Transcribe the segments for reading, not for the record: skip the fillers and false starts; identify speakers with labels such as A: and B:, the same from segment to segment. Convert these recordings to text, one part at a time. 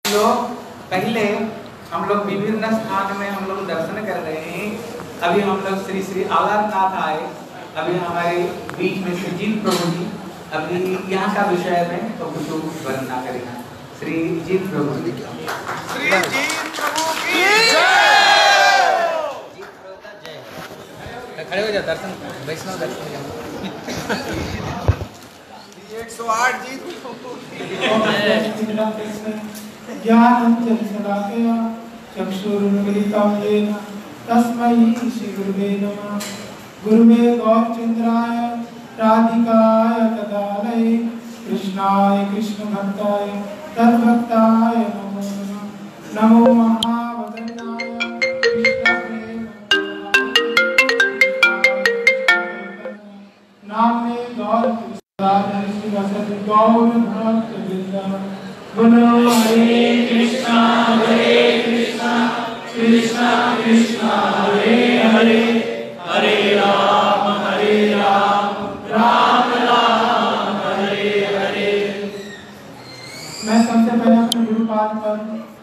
A: लोग पहले हम लोग विभिन्न स्थान में हम लोग दर्शन कर रहे हैं। अभी हम लोग श्री श्री अलारनाथ आए। अभी हमारे बीच में श्री जीत प्रभु जी अभी यहाँ का विषय में तो कुछ वर्णना करेगा। श्री जीत प्रभु जी।
B: श्री जीत प्रभु की जय।
C: खड़े हो जाओ, दर्शन वैष्णव दर्शन
B: 108 जीत
D: ज्ञानंजन शलाकया चक्षुरुन्मीलितं येन तस्मै श्रीगुरुवे नमः। गुरुवे गौरचंद्राय राधिकाय तदालये कृष्णाय कृष्णभक्ताय तद्भक्ताय नमो नमः। नमो महावदनाय कृष्णप्रेम नामे गौर श्री वसति गौर भक्त वृंदा। बोलो हरे कृष्णा कृष्णा कृष्णा हरे हरे, हरे राम राम राम हरे हरे। मैं सबसे पहले अपने गुरुपाद पर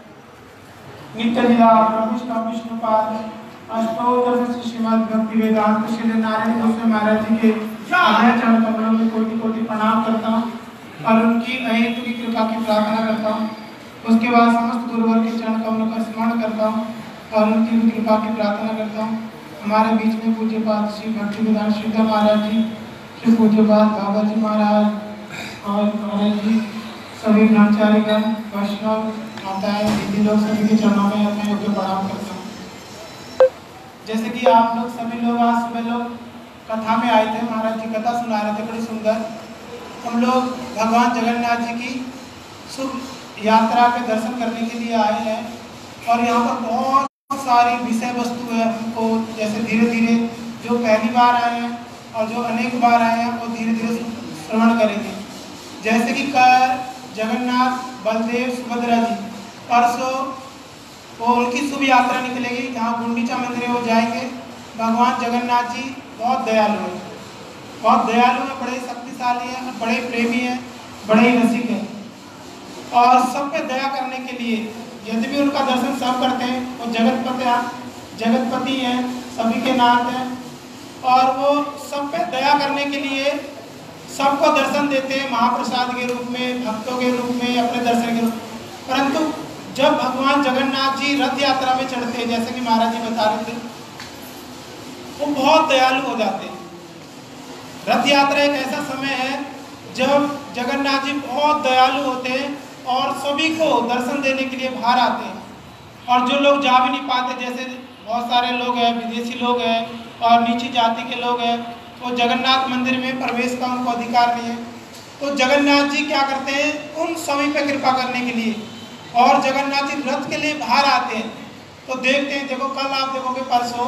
D: नित्य लीला प्रभु विष्णुपाद अष्टोत्तर श्री श्रीमद् भक्ति वेदांत श्री नारायण गोस्वामी महाराज जी के अभय चरण कमलों में कोटि कोटि प्रणाम करता हूँ और उनकी अहेतु की कृपा की प्रार्थना करता हूँ। उसके बाद समस्त गुरुवर के चरण कमलों का स्मरण करता हूँ और उनकी भी कृपा की प्रार्थना करता हूँ। हमारे बीच में पूज्यपाद श्री भक्ति वेदांत श्रीधर महाराज जी, श्री पूज्यपाद बाबा जी महाराज और महाराज जी, सभी ब्रह्मचारीगण, वैष्णव माताएं, दीदी लोग सभी के चरणों में अपने योग्य प्रणाम करता हूँ। जैसे कि आप लोग सभी लोग आज सुबह लोग कथा में आए थे, महाराज जी कथा सुना रहे थे बड़ी सुंदर। हम लोग भगवान जगन्नाथ जी की शुभ यात्रा के दर्शन करने के लिए आए हैं और यहाँ पर बहुत सारी विषय वस्तु है। हमको जैसे धीरे धीरे जो पहली बार आए हैं और जो अनेक बार आए हैं वो धीरे धीरे श्रवण करेंगे। जैसे कि कल जगन्नाथ बलदेव सुभद्रा जी परसों वो उनकी शुभ यात्रा निकलेगी जहाँ गुंडीचा मंदिर वो जाएंगे। भगवान जगन्नाथ जी बहुत दयालु हैं, बहुत दयालु हैं, बड़े शक्तिशाली हैं, बड़े प्रेमी हैं, बड़े रसिक हैं और सब पे दया करने के लिए यदि भी उनका दर्शन सब करते हैं। वो जगतपति हैं, सभी के नाथ हैं और वो सब पे दया करने के लिए सबको दर्शन देते हैं महाप्रसाद के रूप में, भक्तों के रूप में, अपने दर्शन के रूप में। परंतु जब भगवान जगन्नाथ जी रथ यात्रा में चढ़ते हैं, जैसे कि महाराज जी बता रहे थे, वो बहुत दयालु हो जाते हैं। रथ यात्रा एक ऐसा समय है जब जगन्नाथ जी बहुत दयालु होते हैं और सभी को दर्शन देने के लिए बाहर आते हैं। और जो लोग जा भी नहीं पाते, जैसे बहुत सारे लोग हैं, विदेशी लोग हैं और नीची जाति के लोग हैं, तो जगन्नाथ मंदिर में प्रवेश का उनको अधिकार नहीं है। तो जगन्नाथ जी क्या करते हैं, उन सभी पे कृपा करने के लिए और जगन्नाथ जी रथ के लिए बाहर आते हैं। तो देखते हैं, देखो कल आप देखोगे परसों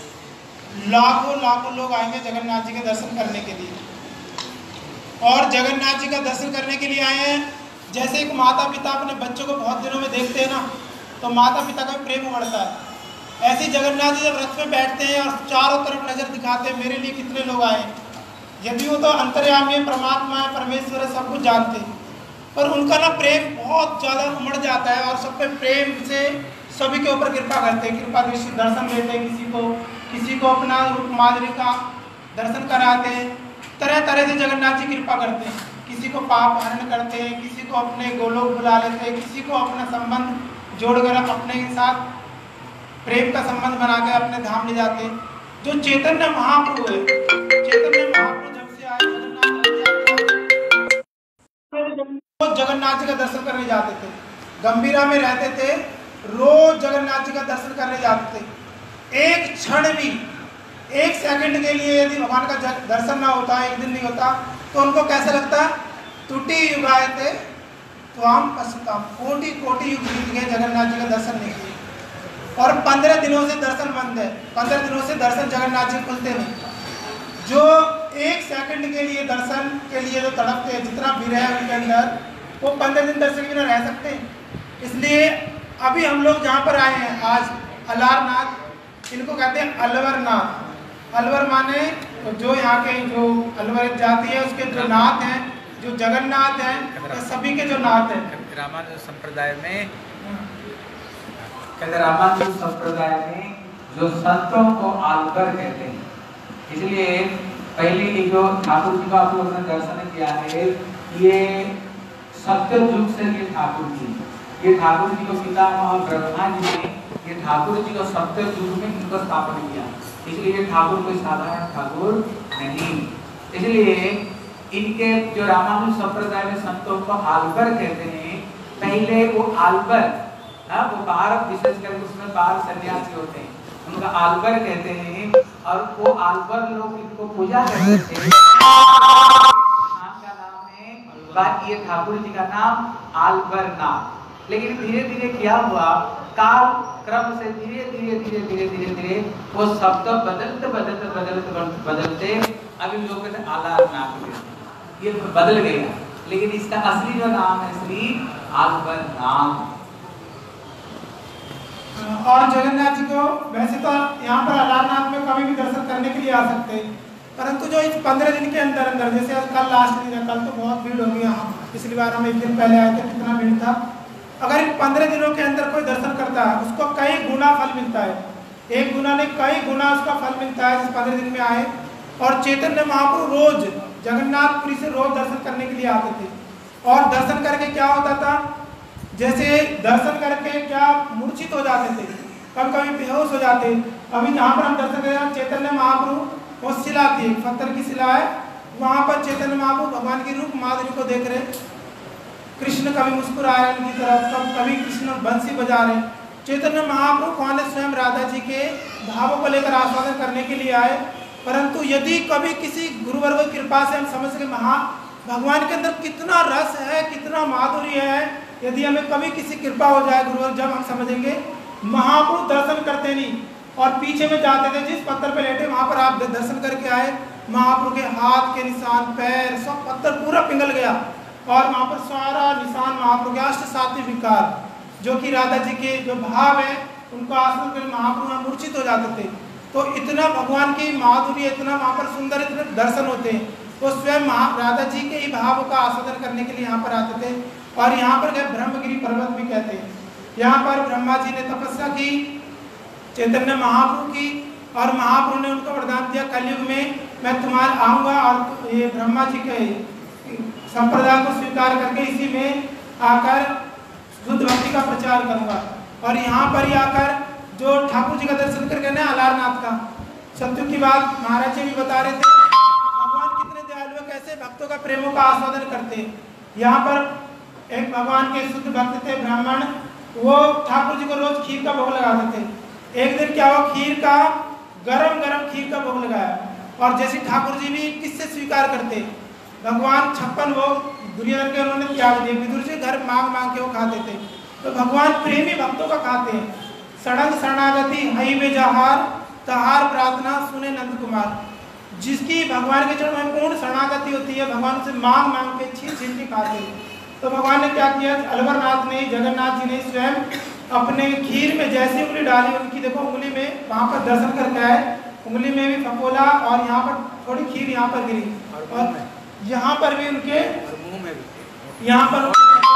D: लाखों लोग आएंगे जगन्नाथ जी के दर्शन करने के लिए। और जगन्नाथ जी का दर्शन करने के लिए आए हैं। जैसे एक माता पिता अपने बच्चों को बहुत दिनों में देखते हैं ना, तो माता पिता का प्रेम बढ़ता है। ऐसे जगन्नाथ जी जब रथ में बैठते हैं और चारों तरफ नजर दिखाते हैं, मेरे लिए कितने लोग आए। यदि वो तो अंतर्यामी है, परमात्मा है, परमेश्वर है, सब कुछ जानते हैं, पर उनका ना प्रेम बहुत ज़्यादा उमड़ जाता है और सब पे प्रेम से सभी के ऊपर कृपा करते हैं, कृपा दृष्टि दर्शन देते हैं। किसी को अपना रूप माधुरी का दर्शन कराते हैं। तरह तरह से जगन्नाथ जी कृपा करते हैं। किसी को पाप हरण करते हैं, किसी को अपने गोलोक बुला लेते हैं, किसी को अपना संबंध जोड़कर अपने साथ प्रेम का संबंध बना के अपने धाम ले जाते हैं। जो चैतन्य महाप्रभु है, चैतन्य महाप्रभु जब से आए जगन्नाथ जी का दर्शन करने जाते थे। गंभीरा में रहते थे, रोज जगन्नाथ जी का दर्शन करने जाते थे। एक क्षण भी, एक सेकंड के लिए यदि भगवान का दर्शन ना होता, एक दिन नहीं होता, तो उनको कैसा लगता, टूटी युगाए थे तो हम पछताम, कोटि कोटि युग बीत गए जगन्नाथ जी का दर्शन नहीं किए। और 15 दिनों से दर्शन बंद है, 15 दिनों से दर्शन जगन्नाथ जी खुलते नहीं। जो एक सेकंड के लिए दर्शन के लिए जो तड़पते हैं, जितना भी है उनके अंदर, वो 15 दिन दर्शन के बिना रह सकते हैं। इसलिए अभी हम लोग जहाँ पर आए हैं आज अलारनाथ, इनको कहते हैं अलवरनाथ। अलवर माने तो जो यहाँ के जो अलवर जाति है उसके जो नाथ हैं, जो जगन्नाथ हैं, तो सभी के जो नाथ हैं,
C: रामानुज संप्रदाय में
A: कहते रामानुज संप्रदाय में जो संतों को आल्बर कहते हैं, इसलिए पहले ये जो ठाकुर जी का आप लोगों ने दर्शन किया है, ये सत्य युग से ये ठाकुर जी को पितामह ब्रह्मा जी ने ये ठाकुर जी को सत्य युग में इनको स्थापन किया, इसलिए ये ठाकुर कोई साधारण ठाकुर नहीं। इसलिए इनके जो रामानुज संप्रदाय में संतों को आल्बर कहते हैं, पहले वो आल्बर, वो बाहर विशेष करके उसमें बाहर सन्यासी होते हैं, उनका आल्बर कहते हैं, और वो आल्बर लोग इनको पूजा करते थे। का नाम है, बाकी ये ठाकुर जी का नाम आल्बर नाम। लेकिन धीरे धीरे क्या हुआ, काल क्रम से धीरे धीरे वो शब्द बदलते अभी लोग कहते आलार नाम, ये बदल गया, लेकिन इसका असली जो नाम है श्री आल्बर नाम।
D: और जगन्नाथ जी को वैसे तो यहाँ पर अलारनाथ में कभी भी दर्शन करने के लिए आ सकते हैं, परंतु जो इस 15 दिन के अंदर जैसे कल लास्ट दिन है, कल तो बहुत भीड़ होगी यहाँ, पिछली बार हम एक दिन पहले आए थे, कितना भीड़ था। अगर इन 15 दिनों के अंदर कोई दर्शन करता है, उसको कई गुना फल मिलता है, एक गुना नहीं कई गुना उसका फल मिलता है जिस 15 दिन में आए। और चैतन्य महाप्रभु रोज जगन्नाथपुरी से रोज दर्शन करने के लिए आते थे, और दर्शन करके क्या होता था, जैसे दर्शन करके क्या मूर्छित हो जाते थे, कभी कभी बेहोश हो जाते। अभी जहाँ पर हम दर्शन कर रहे हैं चैतन्य महाप्रभु, वो शिला थी, पत्थर की शिला है, वहाँ पर चैतन्य महाप्रभु भगवान की रूप माधुरी को देख रहे, कृष्ण कभी मुस्कुरा रहे उनकी तरफ, कभी कृष्ण बंसी बजा रहे। चैतन्य महाप्रभु कौन है, स्वयं राधा जी के भावों को लेकर आस्वादन करने के लिए आए। परंतु यदि कभी किसी गुरुवर की कृपा से हम समझ सके भगवान के अंदर कितना रस है, कितना माधुर्य है, यदि हमें कभी किसी कृपा हो जाए गुरुवर, जब हम समझेंगे महाप्रभु दर्शन करते नहीं और पीछे में जाते थे, जिस पत्थर पे लेटे वहां पर आप दर्शन करके आए, महाप्रभु के हाथ के निशान, पैर सब पत्थर पूरा पिघल गया, और वहां पर सारा निशान महाप्रभु के अष्ट सात्विक विकार जो कि राधा जी के जो भाव है उनको आसन कर महाप्रभु में मूर्छित हो जाते थे। तो इतना भगवान की माधुर्य, इतना वहाँ पर सुंदर इतने दर्शन होते हैं, वो स्वयं राधा जी के ही भावों का आस्वादन करने के लिए यहाँ पर आते थे। और यहाँ पर ब्रह्मगिरी पर्वत भी कहते हैं, यहाँ पर ब्रह्मा जी ने तपस्या की, चैतन्य महाप्रभु की, और महाप्रभु ने उनको वरदान दिया कलयुग में मैं तुम्हारे आऊँगा और ये ब्रह्मा जी के संप्रदाय को स्वीकार करके इसी में आकर शुद्ध भक्ति का प्रचार करूँगा। और यहाँ पर ही आकर जो ठाकुर जी का दर्शन करके ना अलारनाथ का सत्युग की बात महाराज जी भी बता रहे थे, भगवान कितने दयालु है, कैसे भक्तों का प्रेमों का आस्वादन करते। यहाँ पर एक भगवान के शुद्ध भक्त थे ब्राह्मण, वो ठाकुर जी को रोज खीर का भोग लगाते थे। एक दिन क्या हुआ, खीर का गरम खीर का भोग लगाया, और जैसे ठाकुर जी भी किससे स्वीकार करते, भगवान 56 भोग दुर्योधन के उन्होंने त्याग दिए, विदुर जी घर मांग के वो खाते थे। तो भगवान प्रेमी भक्तों का खाते हैं। सड़ंग शरणागति हई में जहार तहार प्रार्थना सुने नंद कुमार, जिसकी भगवान के चरणों में पूर्ण शरणागति होती है, भगवान से मांग के छीन के खाते हैं। तो भगवान ने क्या किया, अलवरनाथ ने, जगन्नाथ जी ने स्वयं अपने खीर में जैसी उंगली डाली, उनकी देखो उंगली में वहाँ पर दर्शन करके आए, उंगली में भी फपोला, और यहाँ पर थोड़ी खीर यहाँ पर गिरी, और यहाँ पर भी उनके मुंह में भी, यहाँ पर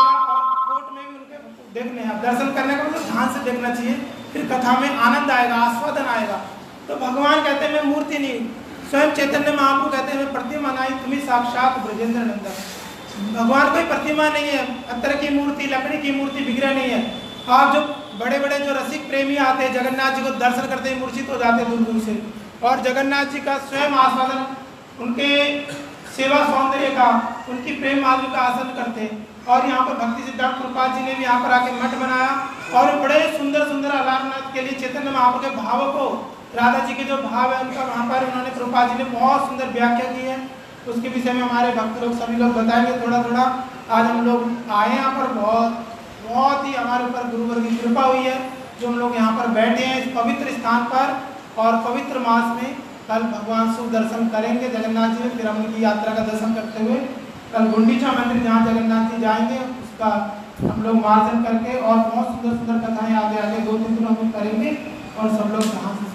D: कोट में भी उनके देखने हैं। दर्शन करने का मतलब ध्यान से देखना चाहिए, फिर कथा में आनंद आएगा, आस्वादन आएगा। तो भगवान कहते हैं मैं मूर्ति नहीं, स्वयं चैतन्य महाप्रभु कहते हैं मैं प्रतिमा नहीं, तुम्हें साक्षात ब्रजेंद्र नंदन। भगवान कोई प्रतिमा नहीं है, पत्थर की मूर्ति, लकड़ी की मूर्ति, विग्रह नहीं है। आप जो बड़े बड़े जो रसिक प्रेमी आते हैं जगन्नाथ जी को दर्शन करते ही मूर्छित हो जाते हैं दूर दूर से, और जगन्नाथ जी का स्वयं आस्वादन, उनके सेवा सौंदर्य का, उनकी प्रेम माधुर्य का आसन करते हैं। और यहाँ पर भक्ति सिद्धार्थ प्रभुपाद जी ने भी यहाँ पर आके मठ बनाया, और बड़े सुंदर सुंदर अलारनाथ के लिए चैतन्य महाप्रभु के भावों को, राधा जी के जो भाव है उनका वहाँ पर उन्होंने प्रभुपाद जी ने बहुत सुंदर व्याख्या की है। उसके विषय में हमारे भक्त लोग सभी लोग बताएंगे थोड़ा थोड़ा। आज हम लोग आए यहाँ पर, बहुत ही हमारे ऊपर गुरुवर की कृपा हुई है जो हम लोग यहाँ पर बैठे हैं इस पवित्र स्थान पर, और पवित्र मास में कल भगवान शुभ दर्शन करेंगे जगन्नाथ जी में, फिर हम उनकी यात्रा का दर्शन करते हुए कल गुंडीचा मंदिर जहाँ जगन्नाथ जी जाएंगे उसका हम लोग मार्जन करके, और बहुत सुंदर सुंदर कथाएं आगे 2-3 दिनों में करेंगे, और सब लोग जहाँ से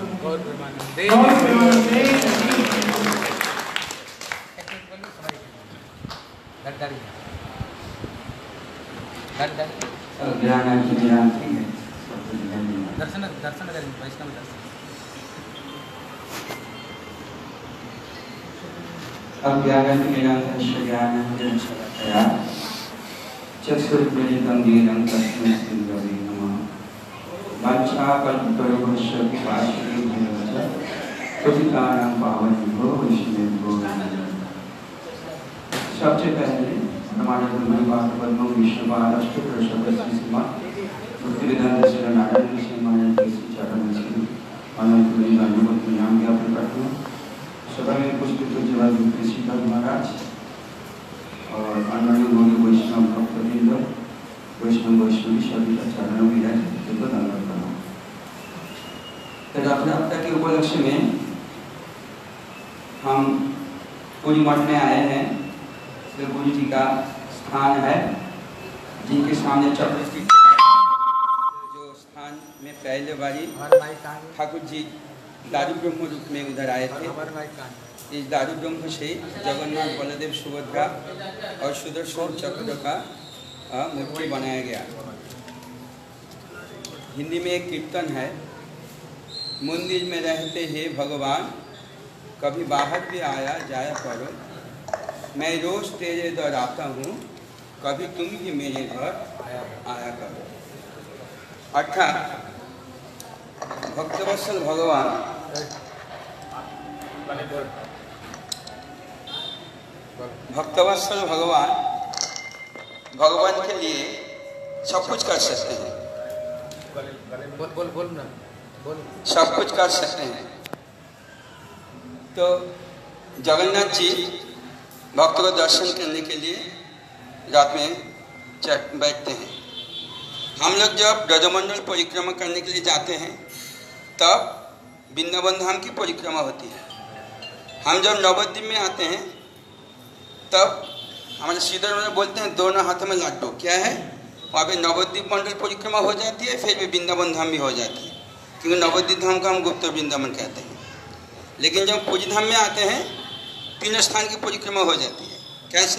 D: सुनेंगे।
C: गाड़ी गाड़ी दर्शन दर्शन करेंगे वैष्णव दर्शन।
E: चक्षुर्मिलितं येन तस्मै श्रीगुरवे नमः। वाञ्छाकल्पतरुभ्यश्च कृपासिन्धुभ्यश्च पतितानां पावनेभ्यो वैष्णवेभ्यो नमः। सबसे पहले हमारे गुरुदेव पद्म विष्णुपाद अष्टोत्तर श्री श्रीमद् भक्तिवेदांत नारायण श्री महाराज के श्री चरण श्री अनंत धन्यवाद नाम ज्ञापन करता हूँ। सभा में पुष्पित जवाब श्रीपाद महाराज और अन्य गौरी वैष्णव भक्तवृंद वैष्णवी सभी का चरणों में धन्यवाद करता हूँ। रथयात्रा के उपलक्ष्य में हम पूरी मठ में आए हैं। श्री गुरु जी का स्थान है जिनके सामने चक्र जो स्थान में पहले बारी ठाकुर जी दारू ब्रह्म रूप में उधर आए थे। इस दारू ब्रह्म से जगन्नाथ बलदेव सुभद्रा और सुदर्शन चक्र का मूर्ति बनाया गया। हिंदी में एक कीर्तन है, मंदिर में रहते हैं भगवान, कभी बाहर भी आया जाया करो, मैं रोज तेरे दर आता हूँ, कभी तुम भी मेरे घर आया करो। अर्थात भक्तवत्सल भगवान भगवान के लिए सब कुछ कर सकते हैं। बोल ना बोल। सब कुछ कर सकते हैं। तो जगन्नाथ जी भक्तों को दर्शन करने के लिए रात में बैठते हैं। हम लोग जब ब्रजमंडल परिक्रमा करने के लिए जाते हैं तब वृंदावन धाम की परिक्रमा होती है। हम जब नवद्वीप में आते हैं तब हमारे श्रीधर में बोलते हैं दोनों हाथों में लड्डू। क्या है? वहाँ पे नवद्वीप मंडल परिक्रमा हो जाती है, फिर भी वृंदावन धाम भी हो जाती है, क्योंकि नवद्वीप धाम का हम गुप्त वृंदावन कहते हैं। लेकिन जब पूजी धाम में आते हैं तीनों स्थान की परिक्रमा हो जाती है। कैसे?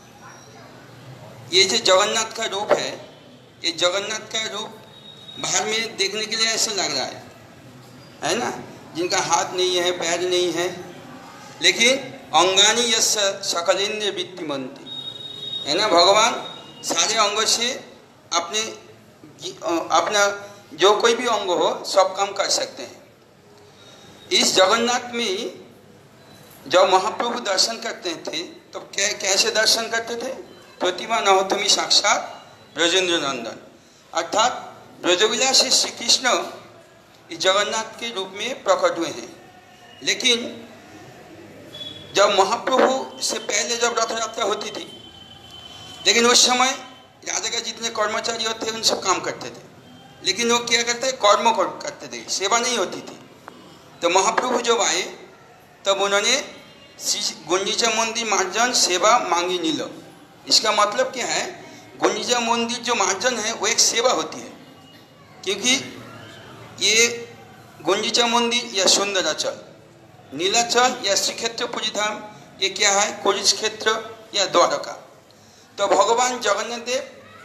E: ये जो जगन्नाथ का रूप है, ये जगन्नाथ का रूप बाहर में देखने के लिए ऐसा लग रहा है ना, जिनका हाथ नहीं है, पैर नहीं है, लेकिन अंगानी यस्य सकलेन्द्रिय वृत्तिमन्ति, है ना। भगवान सारे अंगों से अपना जो कोई भी अंग हो सब काम कर सकते हैं। इस जगन्नाथ में जब महाप्रभु दर्शन करते थे तो कैसे दर्शन करते थे? प्रतिमा नहोतमी साक्षात ब्रजेंद्र नंदन, अर्थात ब्रजविलासी श्री कृष्ण इस जगन्नाथ के रूप में प्रकट हुए हैं। लेकिन जब महाप्रभु से पहले जब रथ यात्रा होती थी, लेकिन उस समय राजा के जितने कर्मचारी होते उन सब काम करते थे, लेकिन वो क्या करते? कर्म करते थे, सेवा नहीं होती थी। तो महाप्रभु जब आए तब उन्होंने गुंजीचा मंदिर मार्जन सेवा मांगी नीलो। इसका मतलब क्या है? गुंजीचा मंदिर जो मार्जन है वो एक सेवा होती है, क्योंकि ये गुंजीचा मंदिर या सुंदराचल, नीलाचल या श्रीक्षेत्र पूजीधाम, ये क्या है? कुरुज क्षेत्र या द्वारका। तो भगवान जगन्नाथ देव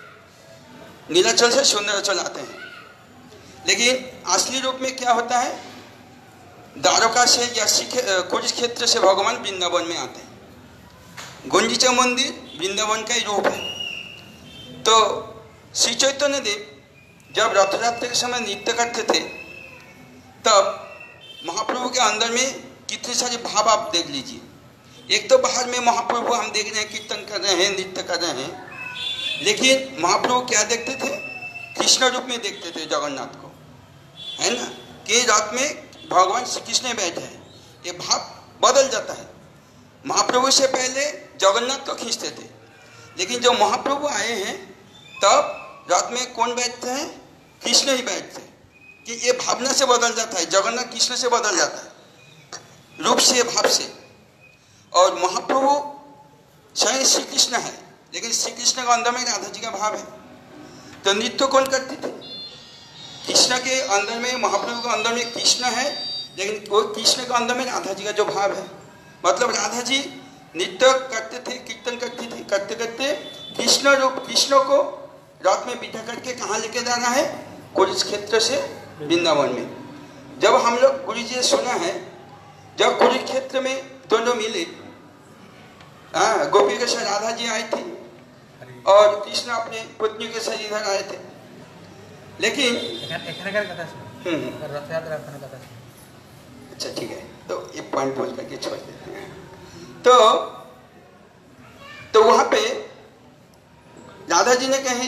E: नीलाचल से सुंदराचल आते हैं, लेकिन असली रूप में क्या होता है? द्वारका से या कुरुज क्षेत्र से भगवान वृंदावन में आते हैं। गुंजीचा मंदिर वृंदावन का ही रूप है। तो श्री चैतन्य देव जब रथयात्रा के समय नृत्य करते थे तब महाप्रभु के अंदर में कितने सारे भाव आप देख लीजिए। एक तो बाहर में महाप्रभु हम देख रहे हैं, कीर्तन कर रहे हैं, नृत्य कर रहे हैं, लेकिन महाप्रभु क्या देखते थे? कृष्ण रूप में देखते थे जगन्नाथ को, है ना, कि रात में भगवान श्री कृष्ण बैठे हैं। ये भाव बदल जाता है। महाप्रभु से पहले जगन्नाथ को खींचते थे, लेकिन जब महाप्रभु आए हैं तब रात में कौन बैठते हैं? कृष्ण ही बैठते हैं। कि ये भावना से बदल जाता है, जगन्नाथ कृष्ण से बदल जाता है, रूप से, भाव से। और महाप्रभु स्वयं श्री कृष्ण है, लेकिन श्री कृष्ण का अंदर में राधा जी का भाव है। तो नृत्य कौन करते थे? कृष्ण के अंदर में, महाप्रभु के अंदर में कृष्ण है, लेकिन वो कृष्ण के अंदर में राधा जी का जो भाव है, मतलब राधा जी नृत्य करते थे, कीर्तन करती थी, करते करते कृष्ण रूप, कृष्ण को रथ में बिठा करके कहाँ लेके जाना है? कुरुक्षेत्र से वृंदावन में। जब हम लोग गुरु जी सुना है, जब कुरुक्षेत्र में दोनों मिले, गोपी के साथ राधा जी आई थी और कृष्ण अपने पत्नी के साथ इधर आए थे। लेकिन अच्छा ठीक है, तो ये पॉइंट बोल करके छोड़ देते हैं। तो वहां पे राधा जी ने कही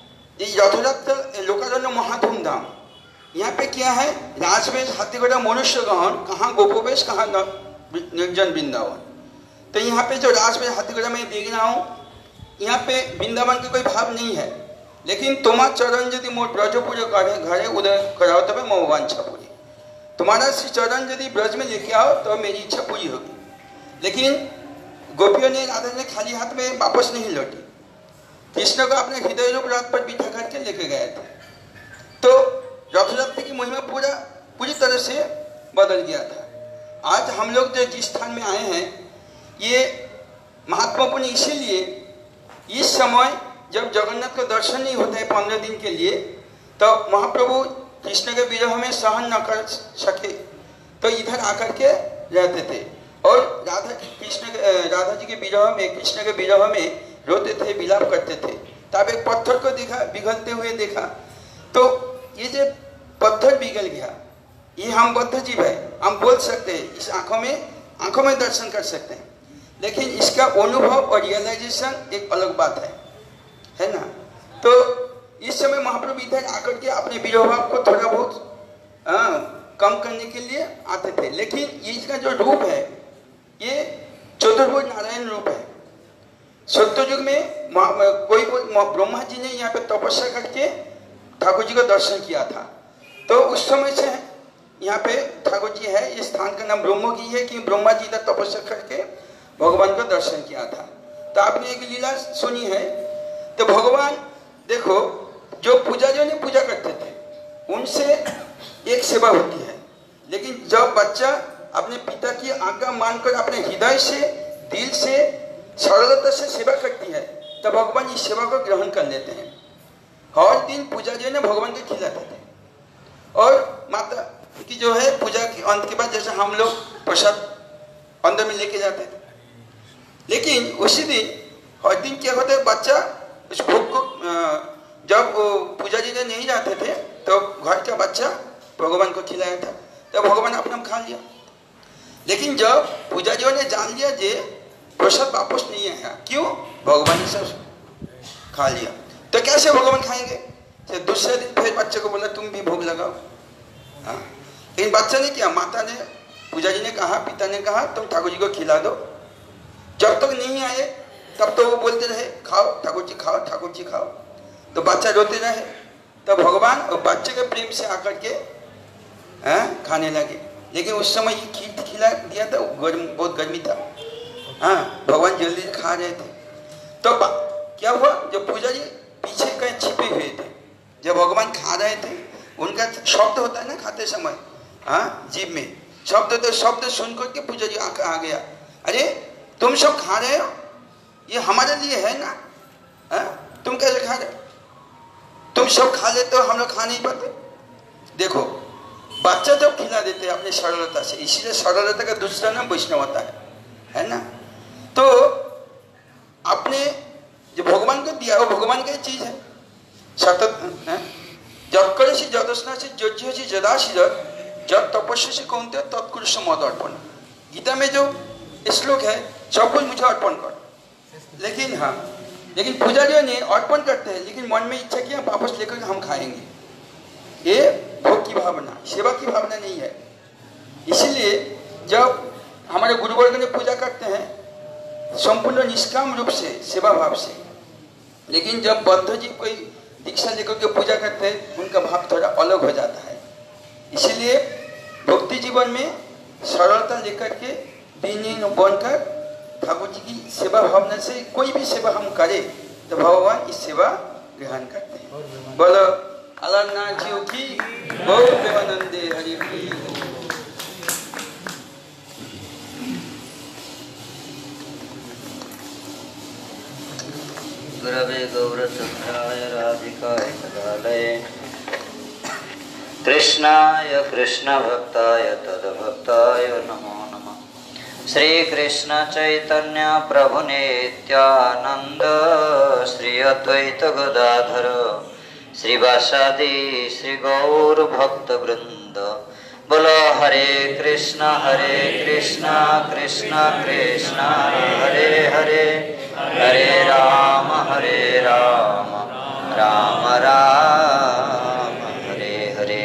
E: यथोरथ लोकारण्य महाधूमधाम। यहाँ पे क्या है? राजवेश हाथी घोड़ा मनुष्य गहन, कहाँ गोपोवेश कहाँ निर्जन वृंदावन। तो यहाँ पे जो राजवेश हाथी घोड़ा मैं देख रहा हूँ, यहाँ पे वृंदावन का कोई भाव नहीं है। लेकिन तुम्हारा चरण यदि मोर ब्रजपुर घरे उदय कराओ तब मोह वांछा पूरी। तुम्हारा श्री चरण यदि ब्रज में लेके आओ तो मेरी इच्छा पूरी होगी। लेकिन गोपियों ने, राधा ने खाली हाथ में वापस नहीं लौटी। कृष्ण को अपने हृदय रूप रथ पर बिठा करके लेके गए थे। तो रथयात्रा की महिमा पूरी तरह से बदल गया था। आज हम लोग जो जिस स्थान में आए हैं, ये महत्वपूर्ण इसीलिए, इस समय जब जगन्नाथ को दर्शन नहीं होता है 15 दिन के लिए, तो महाप्रभु कृष्ण के विरह में सहन न कर सके तो इधर आकर के रहते थे और राधा जी के विरह में, कृष्ण के विरह में रोते थे, विलाप करते थे। तब एक पत्थर को देखा, पिघलते हुए देखा, तो ये जो पत्थर पिघल गया, ये हम बद्ध जीव है, हम बोल सकते हैं, इस आंखों में दर्शन कर सकते हैं। लेकिन इसका अनुभव और रियलाइजेशन एक अलग बात है ना। तो इस समय महाप्रभु इधर आकर के अपने विरह भाव को थोड़ा बहुत कम करने के लिए आते थे। लेकिन इसका जो रूप है, ये चतुर्भुज नारायण रूप है। सत्ययुग में कोई ब्रह्मा जी ने यहाँ पे तपस्या करके ठाकुर जी का दर्शन किया था। तो उस समय से यहाँ पे ठाकुर जी है, इस स्थान का नाम ब्रह्मगिरी है कि ब्रह्मा जी ने तपस्या करके भगवान का दर्शन किया था। तो आपने एक लीला सुनी है। तो भगवान देखो, जो पुजारियों ने पूजा करते थे उनसे एक सेवा होती है, लेकिन जब बच्चा अपने पिता की आज्ञा मानकर अपने हृदय से, दिल से, सरलता से सेवा करती है, तब भगवान इस सेवा को ग्रहण कर लेते हैं। हर दिन पुजारियों ने भगवान को खिलाते थे और माता की जो है पूजा के अंत के बाद जैसे हम लोग प्रसाद अंदर में लेके जाते थे। लेकिन उसी दिन हर दिन क्या होता है, बच्चा उस भोग को जब पुजारी ने नहीं जाते थे तो घर का बच्चा भगवान को खिलाया था, तो भगवान अपना खा लिया। लेकिन जब पुजारियों ने जान लिया जे प्रसाद वापस नहीं आया, क्यों? भगवान ने सब खा लिया, तो कैसे भगवान खाएंगे? तो दूसरे दिन फिर बच्चे को बोला तुम भी भोग लगाओ। हाँ, लेकिन बच्चा ने क्या, माता ने, पुजारी ने कहा, पिता ने कहा तुम ठाकुर जी को खिला दो। जब तक नहीं आए तब तो वो बोलते रहे खाओ ठाकुर जी, खाओ ठाकुर जी, खाओ। तो बच्चा रोते रहे, तो भगवान और बच्चे के प्रेम से आकर के खाने लगे। लेकिन उस समय ये खीर खिला दिया था, बहुत गर्मी था। हाँ, भगवान जल्दी खा रहे थे। तो क्या हुआ, जब पुजारी पीछे कहीं छिपे हुए थे, जब भगवान खा रहे थे, उनका शब्द होता है ना खाते समय, हाँ, जीभ में शब्द, तो शब्द सुनकर के पुजारी आ गया, अरे तुम सब खा रहे हो, ये हमारे लिए है ना, तुम कैसे खा रहे हो? तुम सब खा लेते हो, हम लोग खा नहीं पाते। देखो, बच्चा जब खिला देते हैं अपने सरलता से, इसीलिए सरलता का दूसरा नाम वैष्णवता है ना। तो आपने जो भगवान को दिया वो भगवान की चीज है, सतत है। जब करे से जदस्ना से जज्य से जदाशिर जब तपस्या से कौनते तत्कुरुष मद अर्पण। गीता में जो श्लोक है, सब कुछ मुझे अर्पण कर। लेकिन हाँ, लेकिन पुजारियों ने अर्पण करते हैं, लेकिन मन में इच्छा किया वापस लेकर हम खाएंगे। ये भोग की भावना, सेवा की भावना नहीं है। इसीलिए जब हमारे गुरुवर्ग ने पूजा करते हैं संपूर्ण निष्काम रूप से, सेवा भाव से, लेकिन जब बद्ध जी कोई दीक्षा लेकर के पूजा करते हैं उनका भाव थोड़ा अलग हो जाता है। इसीलिए भक्ति जीवन में सरलता लेकर के विनम्र बनकर ठाकुर जी की सेवा भावना से कोई भी सेवा हम करें तो भगवान इस सेवा ग्रहण करते हैं। बोलो अलारनाथ जी की, गौर प्रेमानंदे हरि की।
F: गुरवे गौरचंद्राय राधिकाय कालिकालये कृष्णाय कृष्णभक्ताय तद्भक्ताय नमो नमः। श्री कृष्ण चैतन्य प्रभु नित्यानंद श्री अद्वैत गदाधर श्रीवासादि श्री गौर भक्त वृंद। बोलो हरे कृष्णा कृष्ण कृष्ण हरे हरे, हरे राम राम राम हरे हरे।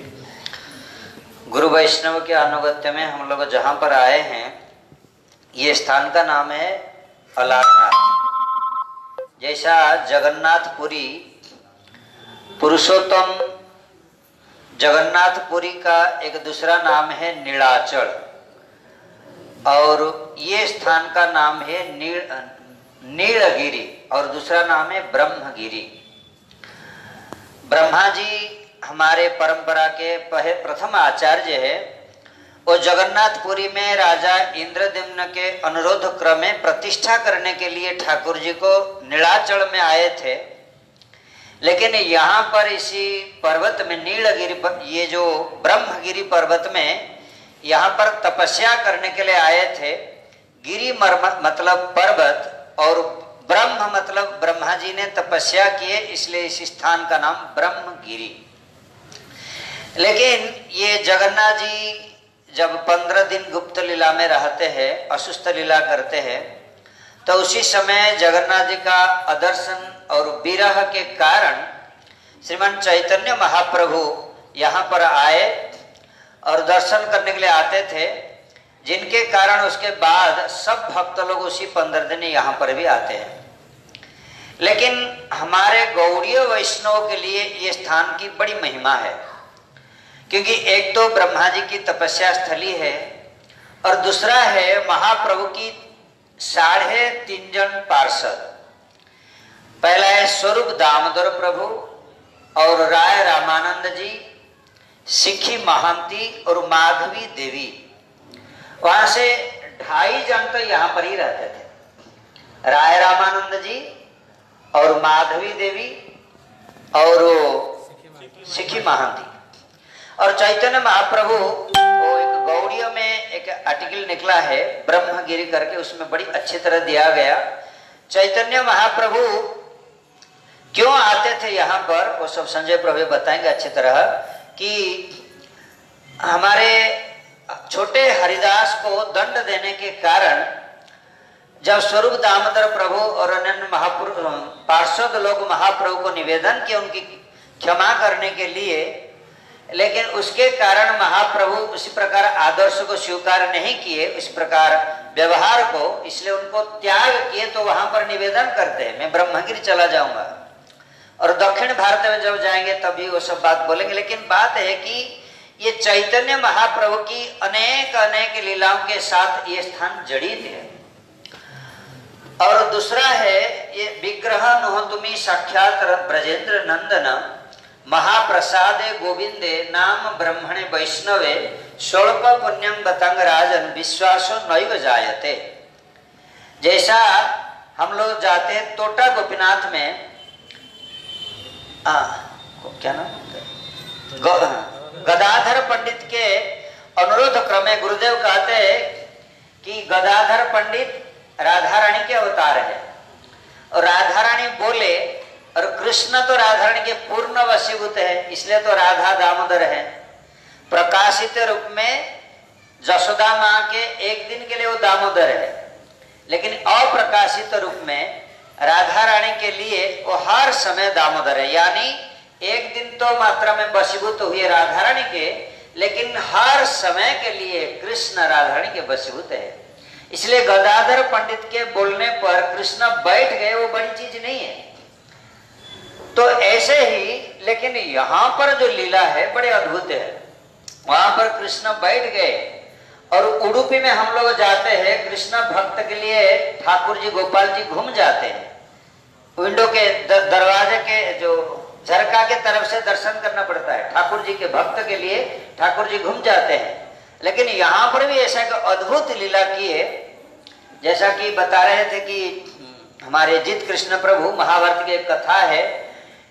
F: गुरु वैष्णव के अनुगत्य में हम लोग जहाँ पर आए हैं, ये स्थान का नाम है अलारनाथ। जैसा जगन्नाथपुरी पुरुषोत्तम जगन्नाथपुरी का एक दूसरा नाम है नीलाचल, और ये स्थान का नाम है नीलगिरी और दूसरा नाम है ब्रह्मगिरी। ब्रह्मा जी हमारे परंपरा के प्रथम आचार्य है। वो जगन्नाथपुरी में राजा इंद्रद्युम्न के अनुरोध क्रमे प्रतिष्ठा करने के लिए ठाकुर जी को नीलाचल में आए थे, लेकिन यहाँ पर इसी पर्वत में नीलगिरी पर, ये जो ब्रह्मगिरी पर्वत में यहाँ पर तपस्या करने के लिए आए थे। गिरी मतलब पर्वत और ब्रह्म मतलब ब्रह्मा जी ने तपस्या किए, इसलिए इस स्थान का नाम ब्रह्मगिरी। लेकिन ये जगन्नाथ जी जब 15 दिन गुप्त लीला में रहते हैं, असुस्थ लीला करते हैं, तो उसी समय जगन्नाथ जी का अदर्शन और विरह के कारण श्रीमान चैतन्य महाप्रभु यहाँ पर आए और दर्शन करने के लिए आते थे, जिनके कारण उसके बाद सब भक्त लोग उसी 15 दिन यहाँ पर भी आते हैं। लेकिन हमारे गौड़ीय वैष्णव के लिए ये स्थान की बड़ी महिमा है, क्योंकि एक तो ब्रह्मा जी की तपस्या स्थली है और दूसरा है महाप्रभु की 3.5 जन पार्षद। पहला है स्वरूप दामोदर प्रभु और राय रामानंद जी, सिखी महांती और माधवी देवी। वहां से 2.5 जन तो यहाँ पर ही रहते थे, राय रामानंद जी और माधवी देवी और सिखी महांती। और चैतन्य महाप्रभु, वो एक गौड़ीय में एक आर्टिकल निकला है ब्रह्मगिरी करके, उसमें बड़ी अच्छी तरह दिया गया चैतन्य महाप्रभु क्यों आते थे यहाँ पर। वो सब संजय प्रभु बताएंगे अच्छी तरह कि हमारे छोटे हरिदास को दंड देने के कारण जब स्वरूप दामोदर प्रभु और अन्य महाप्रभु पार्षद लोग महाप्रभु को निवेदन किए उनकी क्षमा करने के लिए, लेकिन उसके कारण महाप्रभु उसी प्रकार आदर्श को स्वीकार नहीं किए, इस प्रकार व्यवहार को, इसलिए उनको त्याग किए। तो वहां पर निवेदन करते हैं मैं ब्रह्मगिरी चला जाऊंगा, और दक्षिण भारत में जब जाएंगे तभी वो सब बात बोलेंगे। लेकिन बात है कि ये चैतन्य महाप्रभु की अनेक लीलाओं के साथ ये स्थान जड़ित है। और दूसरा है ये विग्रह नो तुम्ही साक्षात ब्रजेंद्र नंदन महाप्रसादे गोविंदे नाम ब्रह्मणे वैष्णवे स्वल्प पुण्यम बतंग राजन विश्वासो नैव जायते। जैसा हम लोग जाते हैं तोटा गोपीनाथ में, क्या नाम, गदाधर पंडित के अनुरोध क्रमे गुरुदेव कहते हैं कि गदाधर पंडित राधा रानी के अवतार है, और राधा रानी बोले, और कृष्ण तो राधा रानी के पूर्ण वशीभूत है, इसलिए तो राधा दामोदर है। प्रकाशित रूप में जशोदा माँ के एक दिन के लिए वो दामोदर है, लेकिन अप्रकाशित रूप में राधा रानी के लिए वो हर समय दामोदर है। यानी एक दिन तो मात्रा में वशीभूत हुए राधा रानी के, लेकिन हर समय के लिए कृष्ण राधा रानी के वशीभूत है। इसलिए गदाधर पंडित के बोलने पर कृष्ण बैठ गए, वो बड़ी चीज नहीं है। तो ऐसे ही, लेकिन यहाँ पर जो लीला है बड़े अद्भुत है। वहां पर कृष्ण बैठ गए, और उडुपी में हम लोग जाते हैं कृष्ण भक्त के लिए, ठाकुर जी गोपाल जी घूम जाते हैं, विंडो के दरवाजे के जो झरका के तरफ से दर्शन करना पड़ता है। ठाकुर जी के भक्त के लिए ठाकुर जी घूम जाते हैं। लेकिन यहाँ पर भी ऐसा एक अद्भुत लीला की है, जैसा कि बता रहे थे कि हमारे जित कृष्ण प्रभु, महाभारत की एक कथा है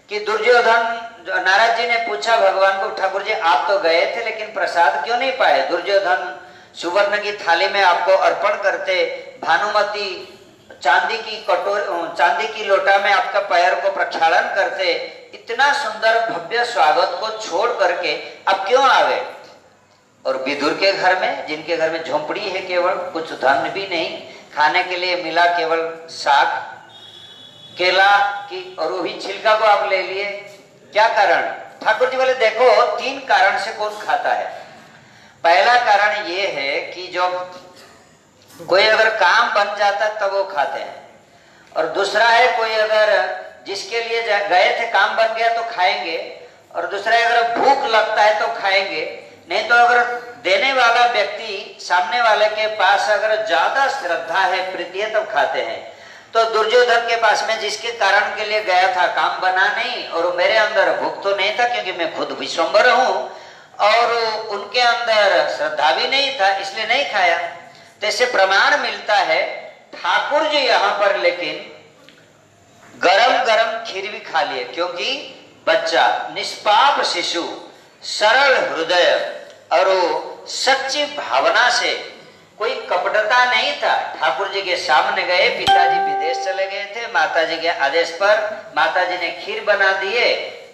F: कि दुर्योधन, नारद जी ने पूछा भगवान को, ठाकुर जी आप तो गए थे लेकिन प्रसाद क्यों नहीं पाए? दुर्योधन सुवर्ण की थाली में आपको अर्पण करते, भानुमति चांदी की लोटा में आपका पैर को प्रक्षालन करते, इतना सुंदर भव्य स्वागत को छोड़ करके अब क्यों आ गए? और विदुर के घर में, जिनके घर में झोंपड़ी है, केवल कुछ धन भी नहीं, खाने के लिए मिला केवल साग केला की, और वो भी छिलका को आप ले लिए, क्या कारण? ठाकुर जी बोले देखो 3 कारण से कौन खाता है। पहला कारण ये है कि जो कोई अगर काम बन जाता तब वो खाते हैं, और दूसरा है कोई अगर जिसके लिए गए थे काम बन गया तो खाएंगे, और दूसरा है अगर भूख लगता है तो खाएंगे, नहीं तो अगर देने वाला व्यक्ति सामने वाले के पास अगर ज्यादा श्रद्धा है, प्रीति है, तब खाते हैं। तो दुर्योधन के पास में जिसके कारण के लिए गया था, काम बना नहीं, और मेरे अंदर भूख तो नहीं था क्योंकि मैं खुद विश्वम्भर हूं, और उनके अंदर श्रद्धा भी नहीं था इसलिए नहीं खाया। तो इससे प्रमाण मिलता है ठाकुर जी यहाँ पर लेकिन गरम गरम खीर भी खा लिए, क्योंकि बच्चा निष्पाप शिशु, सरल हृदय और सच्ची भावना से, कोई कपटता नहीं था, ठाकुर जी के सामने गए। पिताजी विदेश चले गए थे, माताजी के आदेश पर माताजी ने खीर बना दिए,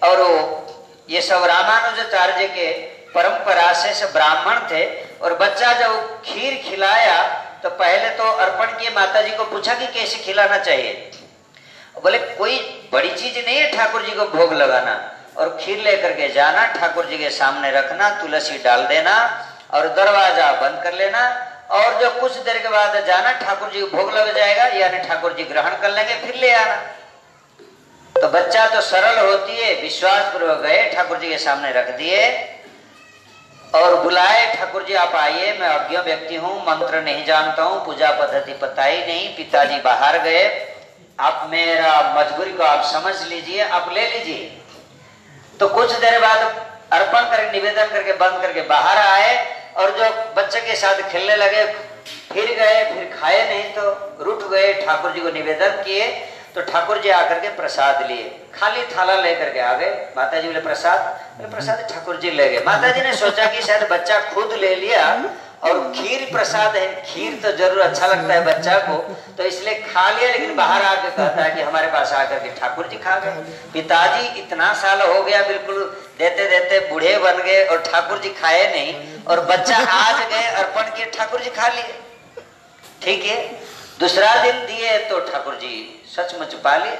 F: और ये सब रामानुजाचार्य के परंपरा से ब्राह्मण थे, और बच्चा जब खीर खिलाया तो पहले तो अर्पण किए, माताजी को पूछा कि कैसे खिलाना चाहिए, बोले कोई बड़ी चीज नहीं है ठाकुर जी को भोग लगाना, और खीर लेकर के जाना, ठाकुर जी के सामने रखना, तुलसी डाल देना और दरवाजा बंद कर लेना, और जो कुछ देर के बाद जाना, ठाकुर जी को भोग लग जाएगा, यानी ठाकुर जी ग्रहण कर लेंगे, फिर ले आना। तो बच्चा तो सरल होती है, विश्वास पूर्वक गए, ठाकुर जी के सामने रख दिए और बुलाए, ठाकुर जी आप आइए, मैं अज्ञ व्यक्ति हूँ, मंत्र नहीं जानता हूँ, पूजा पद्धति पता ही नहीं। पिताजी बाहर गए, आप मेरा मजबूरी को आप समझ लीजिए, आप ले लीजिए। तो कुछ देर बाद अर्पण करके निवेदन करके बंद करके बाहर आए, और जो बच्चे के साथ खेलने लगे, फिर गए, फिर खाए नहीं तो रुठ गए, ठाकुर जी को निवेदन किए, तो ठाकुर जी आकर के प्रसाद लिए, खाली थाला लेकर के आ गए। माता जी बोले प्रसाद ठाकुर जी ले गए। माता जी ने सोचा कि शायद बच्चा खुद ले लिया, और खीर प्रसाद है, खीर तो जरूर अच्छा लगता है बच्चा को, तो इसलिए खा लिया, लेकिन बाहर आके कहता है कि हमारे पास आकर के ठाकुर जी खा गए। पिताजी इतना साल हो गया, बिल्कुल देते देते बूढ़े बन गए, और ठाकुर जी खाए नहीं, और बच्चा आज गए अर्पण किए, ठाकुर जी खा लिए। ठीक है, दूसरा दिन दिए तो ठाकुर जी सचमुच पा लिए।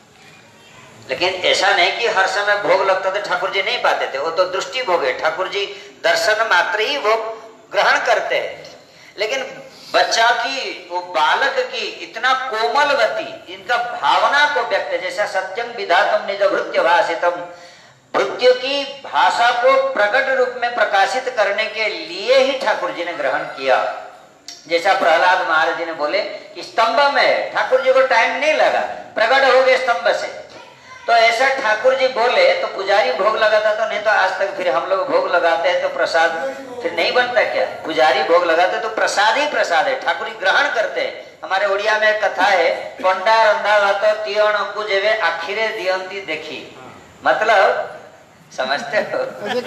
F: लेकिन ऐसा नहीं कि हर समय भोग लगता था ठाकुर जी नहीं पाते थे, वो तो दृष्टि भोग है, ठाकुर जी दर्शन मात्र ही भोग ग्रहण करते हैं। लेकिन बच्चा की, वो बालक की इतना कोमल गति, इनका भावना को व्यक्त, जैसा सत्यम विधातम निज भृत्य भाषितम, भृत्य की भाषा को प्रकट रूप में प्रकाशित करने के लिए ही ठाकुर जी ने ग्रहण किया। जैसा प्रहलाद महाराज जी ने बोले कि स्तंभ में ठाकुर जी को टाइम नहीं लगा, प्रकट हो गए स्तंभ से, तो ऐसा ठाकुर जी बोले तो पुजारी भोग लगाता, तो नहीं तो आज तक फिर हम लोग भोग लगाते हैं तो प्रसाद फिर नहीं बनता क्या? पुजारी भोग लगाते तो प्रसाद ही प्रसाद है, ठाकुर जी ग्रहण करते हैं। हमारे उड़िया में कथा है, पंडा रंधा भात तीर्ण को जेवे आखिरे दियंती देखी, मतलब समझते हो?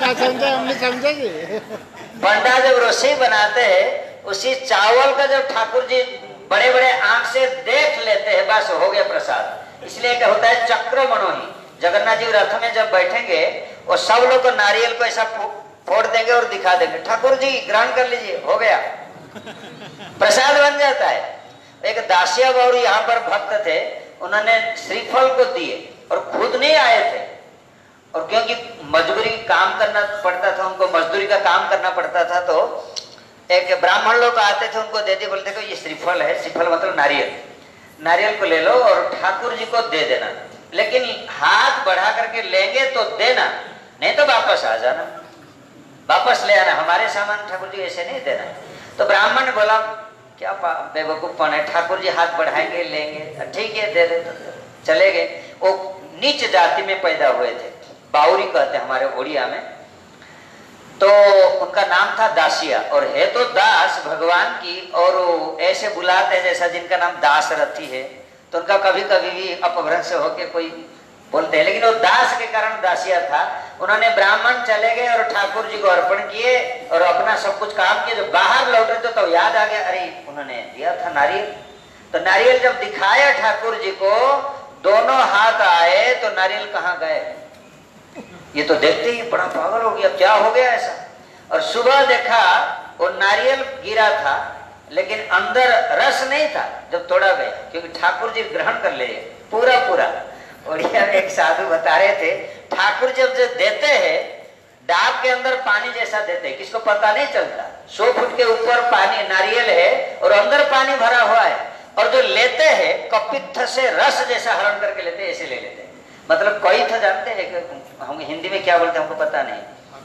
F: पंडा जब रसोई बनाते हैं, उसी चावल का जब ठाकुर जी बड़े बड़े आंख से देख लेते हैं, बस हो गया प्रसाद। इसलिए क्या होता है, चक्र मनोही, जगन्नाथ जी रथ में जब बैठेंगे और सब लोग को नारियल को ऐसा फोड़ देंगे और दिखा देंगे, ठाकुर जी ग्रहण कर लीजिए, हो गया, प्रसाद बन जाता है। एक दासिया बाबू यहाँ पर भक्त थे, उन्होंने श्रीफल को दिए और खुद नहीं आए थे, और क्योंकि मजदूरी काम करना पड़ता था, उनको मजदूरी का काम करना पड़ता था, तो एक ब्राह्मण लोग आते थे, उनको दे दिए, बोलते थे ये श्रीफल है, श्रीफल मतलब नारियल, नारियल को ले लो और ठाकुर जी को दे देना, लेकिन हाथ बढ़ा करके लेंगे तो देना, नहीं तो वापस आ जाना, वापस ले आना, हमारे सामान ठाकुर जी ऐसे नहीं देना। तो ब्राह्मण ने बोला क्या बेवकूफपन है, ठाकुर जी हाथ बढ़ाएंगे लेंगे, ठीक है दे दे, तो चले गए। वो नीच जाति में पैदा हुए थे, बाउरी कहते हैं हमारे उड़िया में, तो उनका नाम था दासिया, और है तो दास भगवान की, और ऐसे बुलाते हैं जैसा जिनका नाम दास रथी है, तो उनका कभी कभी भी अपभ्रंश होके कोई बोलते हैं, लेकिन वो दास के कारण दासिया था। उन्होंने ब्राह्मण चले गए और ठाकुर जी को अर्पण किए और अपना सब कुछ काम किए। जब बाहर लौटे तो याद आ गया, अरे उन्होंने दिया था नारियल। तो नारियल जब दिखाया ठाकुर जी को, दोनों हाथ आए तो नारियल कहाँ गए। ये तो देखते ही बड़ा पागल हो गया, क्या हो गया ऐसा। और सुबह देखा वो नारियल गिरा था लेकिन अंदर रस नहीं था जब तोड़ा गया, क्योंकि ठाकुर जी ग्रहण कर ले पूरा पूरा। उड़िया में एक साधु बता रहे थे, ठाकुर जब जो देते हैं डाब के अंदर पानी जैसा देते हैं, किसको पता नहीं चलता। 100 फुट के ऊपर पानी नारियल है और अंदर पानी भरा हुआ है, और जो लेते हैं कपित्थ से रस जैसा हरण करके लेते हैं, ऐसे ले लेते हैं। मतलब कोई था जानते हैं, हम हिंदी में क्या बोलते हैं हमको पता नहीं।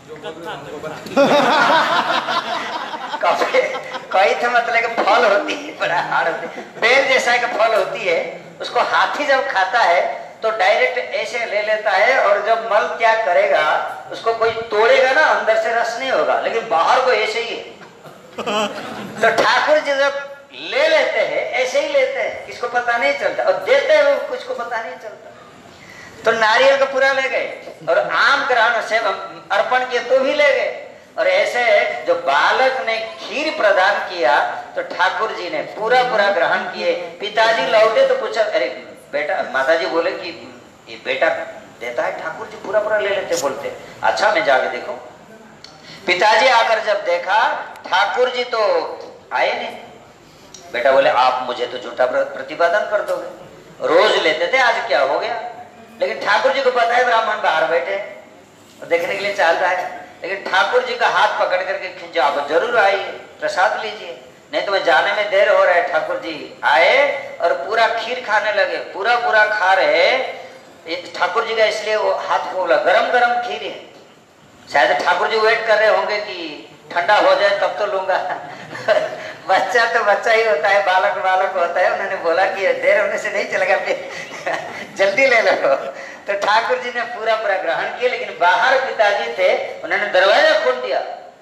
F: कोई था मतलब कि फल होती है, बड़ा हार्ड होती है, बेल जैसा एक फल होती है। उसको हाथी जब खाता है तो डायरेक्ट ऐसे ले लेता है, और जब मल त्याग करेगा उसको कोई तोड़ेगा ना, अंदर से रस नहीं होगा, लेकिन बाहर को ऐसे ही है। तो ठाकुर जी जब ले लेते हैं ऐसे ही लेते हैं, किसको पता नहीं चलता, और देते हैं वो कुछ को पता नहीं चलता। तो नारियल को पूरा ले गए और आम ग्रहण से अर्पण किए तो भी ले गए। और ऐसे जो बालक ने खीर प्रदान किया तो ठाकुर जी ने पूरा पूरा ग्रहण किए। पिताजी लौटे तो पूछा, अरे बेटा, माताजी बोले कि ये बेटा देता है, ठाकुर जी पूरा पूरा ले लेते। बोलते अच्छा मैं जाके देखो। पिताजी आकर जब देखा ठाकुर जी तो आए नहीं। बेटा बोले आप मुझे तो झूठा प्रतिपादन कर दोगे, रोज लेते थे, आज क्या हो गया। लेकिन ठाकुर जी को पता है ब्राह्मण बाहर बैठे और देखने के लिए चल रहा है, लेकिन ठाकुर जी का हाथ पकड़ करके खींचा, आप जरूर आइए प्रसाद लीजिए, नहीं तो मैं जाने में देर हो रहा है। ठाकुर जी आए और पूरा खीर खाने लगे, पूरा पूरा खा रहे। ठाकुर जी का इसलिए वो हाथ खोला, गरम गरम खीर है, शायद ठाकुर जी वेट कर रहे होंगे कि ठंडा हो जाए तब तो लूंगा। बच्चा तो बच्चा ही होता है, बालक बालक होता है। उन्होंने बोला कि देर होने से नहीं चलेगा, जल्दी ले लो। तो ठाकुर जी ने पूरा पूरा ग्रहण किया, लेकिन बाहर पिताजी थे, उन्होंने दरवाजा खोल दिया।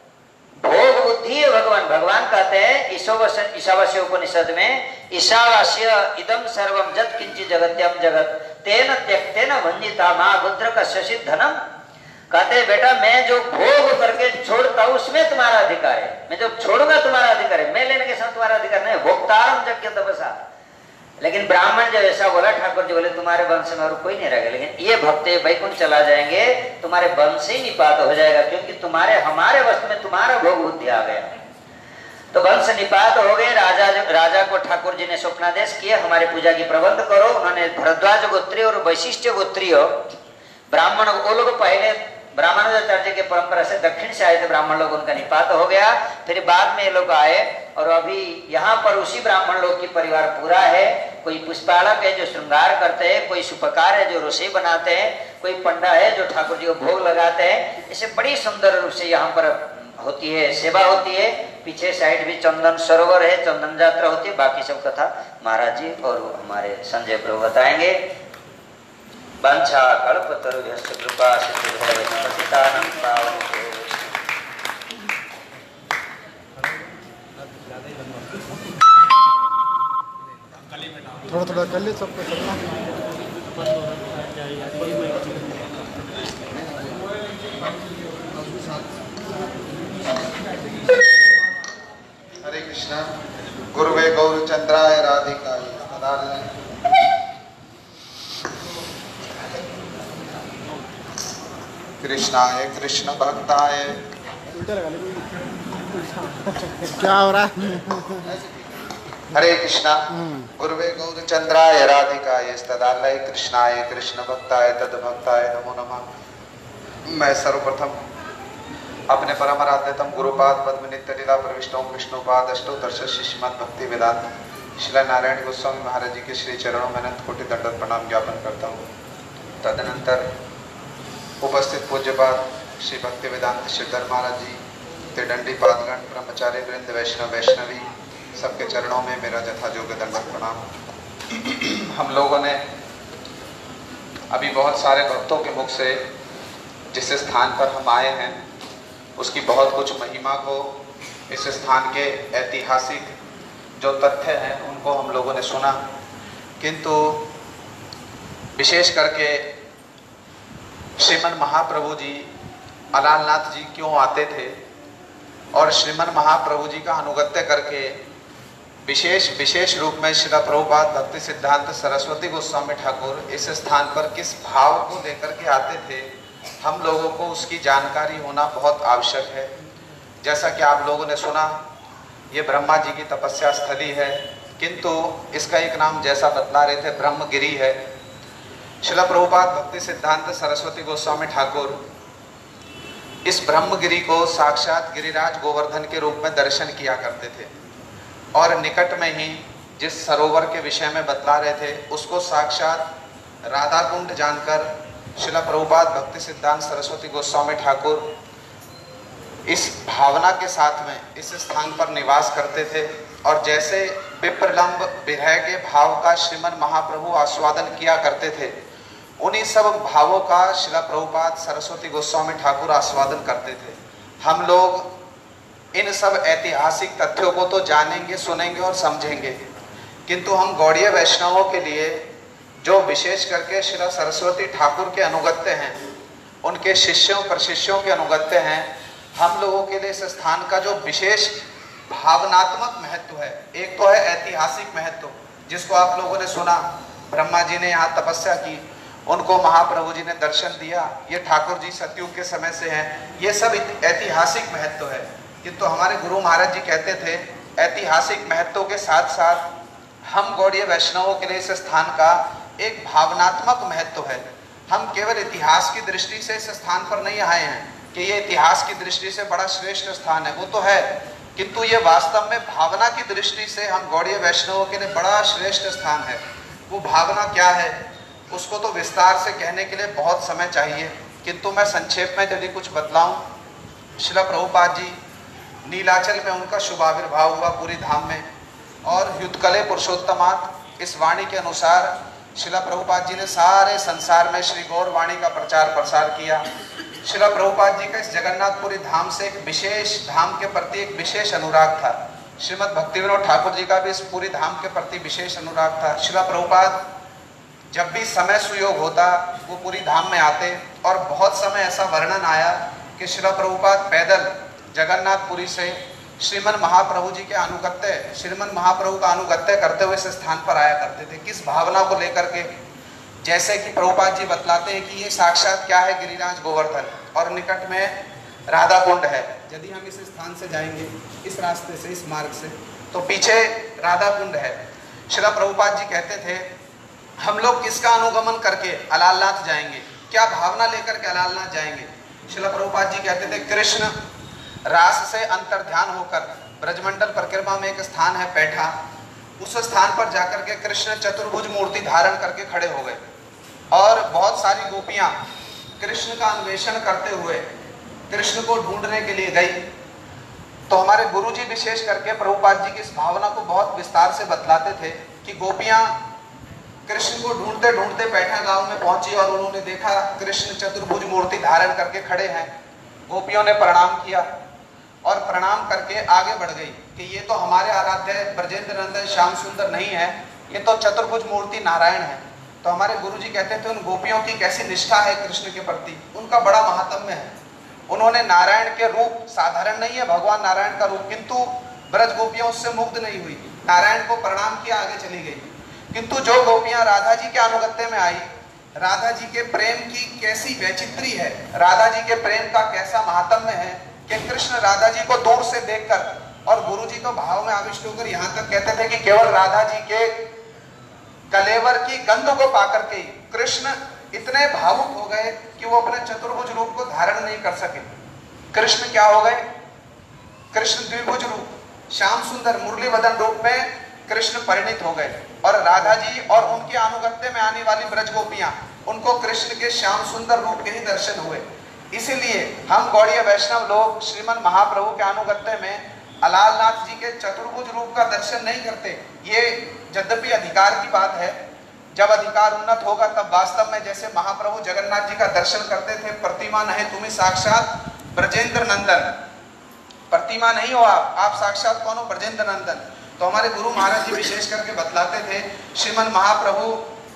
F: भोग बुद्धि है भगवान। भगवान कहते हैं ईशावास्य उपनिषद में, ईशावास्य इदम सर्वम जत किंचित जगत्यम जगत तेन त्यक्तेन भंजिता मां बुद्र का शशित धनम। कहते हैं बेटा मैं जो भोग करके छोड़ता हूं उसमें तुम्हारा अधिकार है, मैं जब छोड़ूंगा तुम्हारा अधिकार है, मैं लेने के साथ तुम्हारा अधिकार नहीं। भोक्तारम यज्ञ तपसा। लेकिन ब्राह्मण जब ऐसा बोला, ठाकुर जी बोले तुम्हारे वंश में और कोई नहीं रहेगा, लेकिन ये भक्त वैकुंठ चला जाएंगे, तुम्हारे वंश ही निपात हो जाएगा, क्योंकि तुम्हारे हमारे वश में तुम्हारा भोग बुद्धि आ गया। तो वंश निपात हो गए। राजा को ठाकुर जी ने स्वप्नादेश किया, हमारे पूजा की प्रबंध करो। उन्होंने भरद्वाज गोत्रीय और वैशिष्ट गोत्रीय ब्राह्मण, वो लोग पहले ब्राह्मणाचार्य के परंपरा से दक्षिण से आए थे ब्राह्मण लोग, उनका निपात हो गया। फिर बाद में ये लोग आए और अभी यहाँ पर उसी ब्राह्मण लोग की परिवार पूरा है। कोई पुष्पालक है जो श्रृंगार करते हैं, कोई सुपकार है जो रसोई बनाते हैं, कोई पंडा है जो ठाकुर जी को भोग लगाते हैं। इसे बड़ी सुंदर रूप से यहाँ पर होती है, सेवा होती है। पीछे साइड भी चंदन सरोवर है, चंदन यात्रा होती है। बाकी सब कथा महाराज जी और हमारे संजय प्रभु बताएंगे। वंशा कल्पतरुभ्यश्च कृपा सिंधुभ्यो पतितानां पावनेभ्यो।
G: थोड़ा थोड़ा कर ले सबको चलना।
B: हरे कृष्णा। गुरुवे गौरचंद्राय राधिकाय सदानंद। कृष्णाय कृष्ण भक्ताय।
G: क्या हो रहा है?
B: हरे कृष्णा। गुरुवे गौरचंद्राय राधिकाय तदालय कृष्णाय कृष्ण भक्ताय तद भक्ताय नमो नमः। मैं सर्वप्रथम अपने परम आराध्यतम गुरुपाद पद्म नित्य लीला प्रविष्टों विष्णुपाद अष्टोत्तरश श्रीमद् भक्ति वेदांत श्री नारायण गोस्वामी महाराज जी के श्री चरणों में अनंत कोटि दंडवत प्रणाम ज्ञापन करता हूँ। तदनंतर उपस्थित पूज्यपाद श्री भक्ति वेदांत श्रीधर महाराज जी, त्रिदंडी पादगण, ब्रह्मचारी वृंद, वैष्णव वैष्णवी, सबके चरणों में मेरा यथायोग्य दंडवत प्रणाम। हम लोगों ने अभी बहुत सारे भक्तों के मुख से जिस स्थान पर हम आए हैं उसकी बहुत कुछ महिमा को, इस स्थान के ऐतिहासिक जो तथ्य हैं उनको हम लोगों ने सुना, किंतु विशेष करके श्रीमन महाप्रभु जी अलालनाथ जी क्यों आते थे और श्रीमन महाप्रभु जी का अनुगत्य करके विशेष रूप में श्रील प्रभुपाद भक्ति सिद्धांत सरस्वती गोस्वामी ठाकुर इस स्थान पर किस भाव को लेकर के आते थे, हम लोगों को उसकी जानकारी होना बहुत आवश्यक है। जैसा कि आप लोगों ने सुना, ये ब्रह्मा जी की तपस्या स्थली है, किंतु इसका एक नाम जैसा बतला रहे थे ब्रह्मगिरी है। श्रील प्रभुपाद भक्ति सिद्धांत सरस्वती गोस्वामी ठाकुर इस ब्रह्मगिरी को साक्षात गिरिराज गोवर्धन के रूप में दर्शन किया करते थे और निकट में ही जिस सरोवर के विषय में बतला रहे थे उसको साक्षात राधा कुंड जानकर श्रील प्रभुपाद भक्ति सिद्धांत सरस्वती गोस्वामी ठाकुर इस भावना के साथ में इस स्थान पर निवास करते थे और जैसे विप्रलंब विरह के भाव का श्रीमन महाप्रभु आस्वादन किया करते थे, उन्हीं सब भावों का श्रील प्रभुपाद सरस्वती गोस्वामी ठाकुर आस्वादन करते थे। हम लोग इन सब ऐतिहासिक तथ्यों को तो जानेंगे, सुनेंगे और समझेंगे, किंतु हम गौड़ीय वैष्णवों के लिए जो विशेष करके श्री सरस्वती ठाकुर के अनुगत्य हैं, उनके शिष्यों प्रशिष्यों के अनुगत्य हैं, हम लोगों के लिए इस स्थान का जो विशेष भावनात्मक महत्व है, एक तो है ऐतिहासिक महत्व जिसको आप लोगों ने सुना, ब्रह्मा जी ने यहाँ तपस्या की, उनको महाप्रभु जी ने दर्शन दिया, ये ठाकुर जी सतयुग के समय से हैं, ये सब ऐतिहासिक महत्व है। किंतु हमारे गुरु महाराज जी कहते थे ऐतिहासिक महत्व के साथ साथ हम गौड़ीय वैष्णवों के लिए इस स्थान का एक भावनात्मक महत्व है। हम केवल इतिहास की दृष्टि से इस स्थान पर नहीं आए हैं कि ये इतिहास की दृष्टि से बड़ा श्रेष्ठ स्थान है, वो तो है, किंतु ये वास्तव में भावना की दृष्टि से हम गौड़ीय वैष्णवों के लिए बड़ा श्रेष्ठ स्थान है। वो भावना क्या है उसको तो विस्तार से कहने के लिए बहुत समय चाहिए, किंतु मैं संक्षेप में यदि कुछ बतलाऊं, श्रील प्रभुपाद जी नीलाचल में उनका शुभ आविर्भाव हुआ पूरी धाम में, और युद्धकले पुरुषोत्तमात् इस वाणी के अनुसार श्रील प्रभुपाद जी ने सारे संसार में श्री गौर वाणी का प्रचार प्रसार किया। श्रील प्रभुपाद जी का इस जगन्नाथपुरी धाम से एक विशेष धाम के प्रति एक विशेष अनुराग था। श्रीमद् भक्तिविनोद ठाकुर जी का भी इस पूरी धाम के प्रति विशेष अनुराग था। श्रील प्रभुपाद जब भी समय सुयोग होता वो पूरी धाम में आते, और बहुत समय ऐसा वर्णन आया कि श्रील प्रभुपाद पैदल जगन्नाथपुरी से श्रीमन महाप्रभु जी के अनुगत्य, श्रीमन महाप्रभु का अनुगत्य करते हुए इस स्थान पर आया करते थे। किस भावना को लेकर के, जैसे कि प्रभुपाद जी बतलाते हैं कि ये साक्षात क्या है, गिरिराज गोवर्धन, और निकट में राधा कुंड है। यदि हम इस स्थान से जाएंगे इस रास्ते से, इस मार्ग से, तो पीछे राधा कुंड है। श्रील प्रभुपाद जी कहते थे हम लोग किसका अनुगमन करके अलालनाथ जाएंगे, क्या भावना लेकर के अलालनाथ जाएंगे। श्रील प्रभुपाद जी कहते थे कृष्ण रास से अंतर्ध्यान होकर ब्रजमंडल परिक्रमा में एक स्थान है पैठा, उस स्थान पर जाकर के कृष्ण चतुर्भुज मूर्ति धारण करके खड़े हो गए, और बहुत सारी गोपियां कृष्ण का अन्वेषण करते हुए कृष्ण को ढूंढने के लिए गई। तो हमारे गुरुजी विशेष करके प्रभुपाद जी की इस भावना को बहुत विस्तार से बतलाते थे कि गोपियां कृष्ण को ढूंढते ढूंढते पैठा गांव में पहुंची और उन्होंने देखा कृष्ण चतुर्भुज मूर्ति धारण करके खड़े हैं। गोपियों ने प्रणाम किया और प्रणाम करके आगे बढ़ गई कि ये तो हमारे आराध्य ब्रजेंद्र नंदन श्याम सुंदर नहीं है, ये तो चतुर्भुज मूर्ति नारायण है। तो हमारे गुरुजी कहते थे उन गोपियों की कैसी निष्ठा है कृष्ण के प्रति, उनका बड़ा महात्म्य है। उन्होंने नारायण के रूप, साधारण नहीं है भगवान नारायण का रूप, किंतु ब्रज गोपियां उससे मुग्ध नहीं हुई, नारायण को प्रणाम किया, आगे चली गई। किंतु जो गोपियां राधा जी के अनुगत्य में आई, राधा जी के प्रेम की कैसी वैचित्री है, राधा जी के प्रेम का कैसा महात्म्य है कि कृष्ण राधा जी को दूर से देखकर, और गुरु जी तो भाव में आविष्ट होकर यहाँ तक कहते थे कि केवल राधा जी के कलेवर की गंध को पाकर के कृष्ण इतने भावुक हो गए कि वो अपने चतुर्भुज रूप को धारण नहीं कर सके। कृष्ण क्या हो गए, कृष्ण द्विभुज रूप, श्याम सुंदर मुरली वदन रूप में कृष्ण परिणित हो गए, और राधा जी और उनके अनुगत्य में आने वाली ब्रज गोपियां, उनको कृष्ण के श्याम सुंदर रूप के ही दर्शन हुए। इसीलिए हम गौड़ीय वैष्णव लोग श्रीमन महाप्रभु के अनुगत्य में अलालनाथ जी के चतुर्भुज रूप का दर्शन नहीं करते। ये यद्यपि अधिकार की बात है, जब अधिकार उन्नत होगा तब वास्तव में जैसे महाप्रभु जगन्नाथ जी का दर्शन करते थे, प्रतिमा नहीं तुम्हें साक्षात ब्रजेंद्र नंदन, प्रतिमा नहीं हो आप साक्षात कौन हो, ब्रजेंद्र नंदन। तो हमारे गुरु महाराज जी विशेष करके बतलाते थे श्रीमन महाप्रभु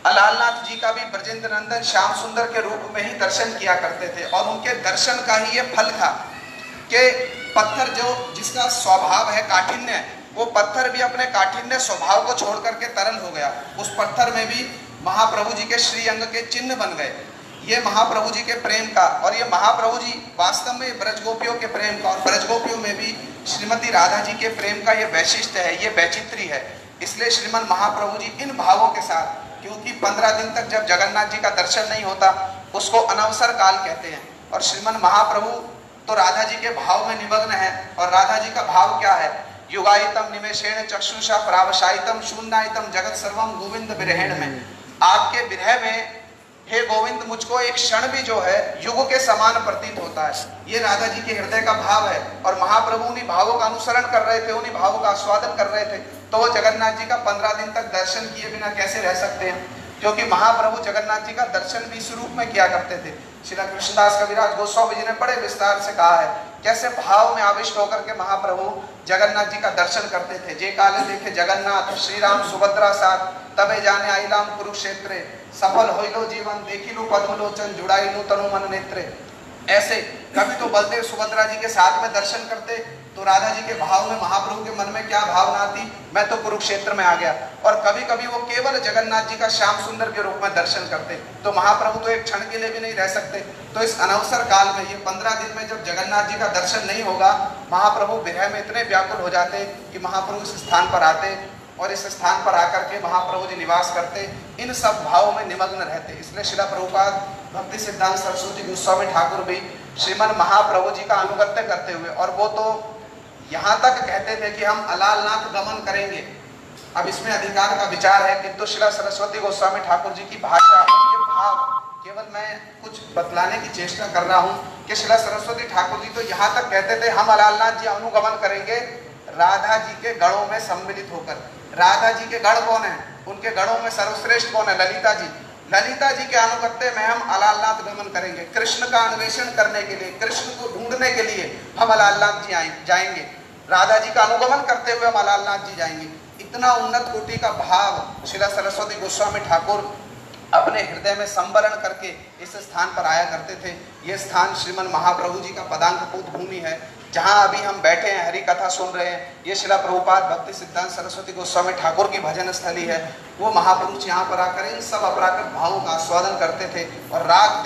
B: लालनाथ जी का भी ब्रजेंद्र नंदन श्याम सुंदर के रूप में ही दर्शन किया करते थे और उनके दर्शन का ही ये फल था कि पत्थर जो जिसका स्वभाव है काठिन्य, वो पत्थर भी अपने काठिन्य स्वभाव को छोड़ करके तरल हो गया। उस पत्थर में भी महाप्रभु जी के श्री अंग के चिन्ह बन गए। ये महाप्रभु जी के प्रेम का, और ये महाप्रभु जी वास्तव में ब्रजगोपियों के प्रेम का, और ब्रजगोपियों में भी श्रीमती राधा जी के प्रेम का ये वैशिष्ट्य है, ये वैचित्री है। इसलिए श्रीमन महाप्रभु जी इन भावों के साथ, क्योंकि 15 दिन तक जब जगन्नाथ जी का दर्शन नहीं होता उसको अनवसर काल कहते हैं, और श्रीमन महाप्रभु तो राधा जी के भाव में निमग्न है। और राधा जी का भाव क्या है? युगायतम निमेषेण चक्षुषा प्रावशायितम शून्यायतम जगत सर्वम गोविंद विरहेण में, आपके विरह में हे गोविंद मुझको एक क्षण भी जो है युग के समान प्रतीत होता है। ये राधा जी के हृदय का भाव है, और महाप्रभु उन्हीं भावों का अनुसरण कर रहे थे, उन्हीं भावों का आस्वादन कर रहे थे। तो वो जगन्नाथ जी का 15 दिन तक दर्शन किए बिना कैसे रह सकते हैं? क्योंकि महाप्रभु जगन्नाथ जी का दर्शन भी इस रूप में किया करते थे। श्रीला कृष्णदास कविराज गोस्वामी जी ने बड़े विस्तार से कहा है कैसे भाव में आविष्ट होकर के महाप्रभु जगन्नाथ जी का दर्शन करते थे। जे काले देखे जगन्नाथ श्री राम सुभद्रा साथ, तबे जाने आइलाम कुरुक्षेत्रे, सफल होइलो जीवन देखिलु पद्मलोचन जुड़ाइलु तनु मन नेत्रे। ऐसे कभी तो बलदेव सुभद्रा जी के साथ में दर्शन करते तो राधा जी के भाव में महाप्रभु के मन में क्या भावना आती, मैं तो कुरुक्षेत्र में आ गया। और कभी कभी वो केवल जगन्नाथ जी का श्याम सुंदर के रूप में दर्शन करते तो महाप्रभु तो एक क्षण के लिए भी नहीं रह सकते। तो इस अनवसर काल में, ये 15 दिन में जब जगन्नाथ जी का दर्शन नहीं होगा, महाप्रभु विरह में इतने व्याकुल हो जाते कि महाप्रभु इस स्थान पर आते और इस स्थान पर आकर के महाप्रभु जी निवास करते, इन सब भावों में निमग्न रहते। इसलिए श्रीला प्रभुपाद भक्ति सिद्धांत सरस्वती गोस्वामी ठाकुर भी श्रीमन महाप्रभु जी का अनुगत्य करते हुए, और वो तो यहाँ तक कहते थे कि हम अलालनाथ गमन करेंगे। अब इसमें अधिकार का विचार है, किंतु श्रीला सरस्वती गोस्वामी ठाकुर जी की भाषा, उनके भाव, केवल मैं कुछ बतलाने की चेष्टा कर रहा हूँ कि श्रीला सरस्वती ठाकुर जी तो यहाँ तक कहते थे हम अलालनाथ जी अनुगमन करेंगे राधा जी के गणों में सम्मिलित होकर। राधा जी के गण कौन है? उनके गणों में सर्वश्रेष्ठ कौन है? ललिता जी। ललिता जी के अनुगत्य में हम अलालनाथ गमन करेंगे। कृष्ण का अन्वेषण करने के लिए, कृष्ण को ढूंढने के लिए हम अलालनाथ जी जाएंगे। राधा जी का अनुगमन करते हुए हम अलालनाथ जी जाएंगे। इतना उन्नत कोटि का भाव श्रीला सरस्वती गोस्वामी ठाकुर अपने हृदय में संवरण करके इस स्थान पर आया करते थे। ये स्थान श्रीमन महाप्रभु जी का पदांकपूत भूमि है, जहाँ अभी हम बैठे हैं, हरि कथा सुन रहे हैं। ये श्रीला प्रभुपाद भक्ति सिद्धांत सरस्वती गोस्वामी ठाकुर की भजन स्थली है। वो महापुरुष यहाँ पर आकर इन सब अपराकृत भावों का आस्वादन करते थे और रात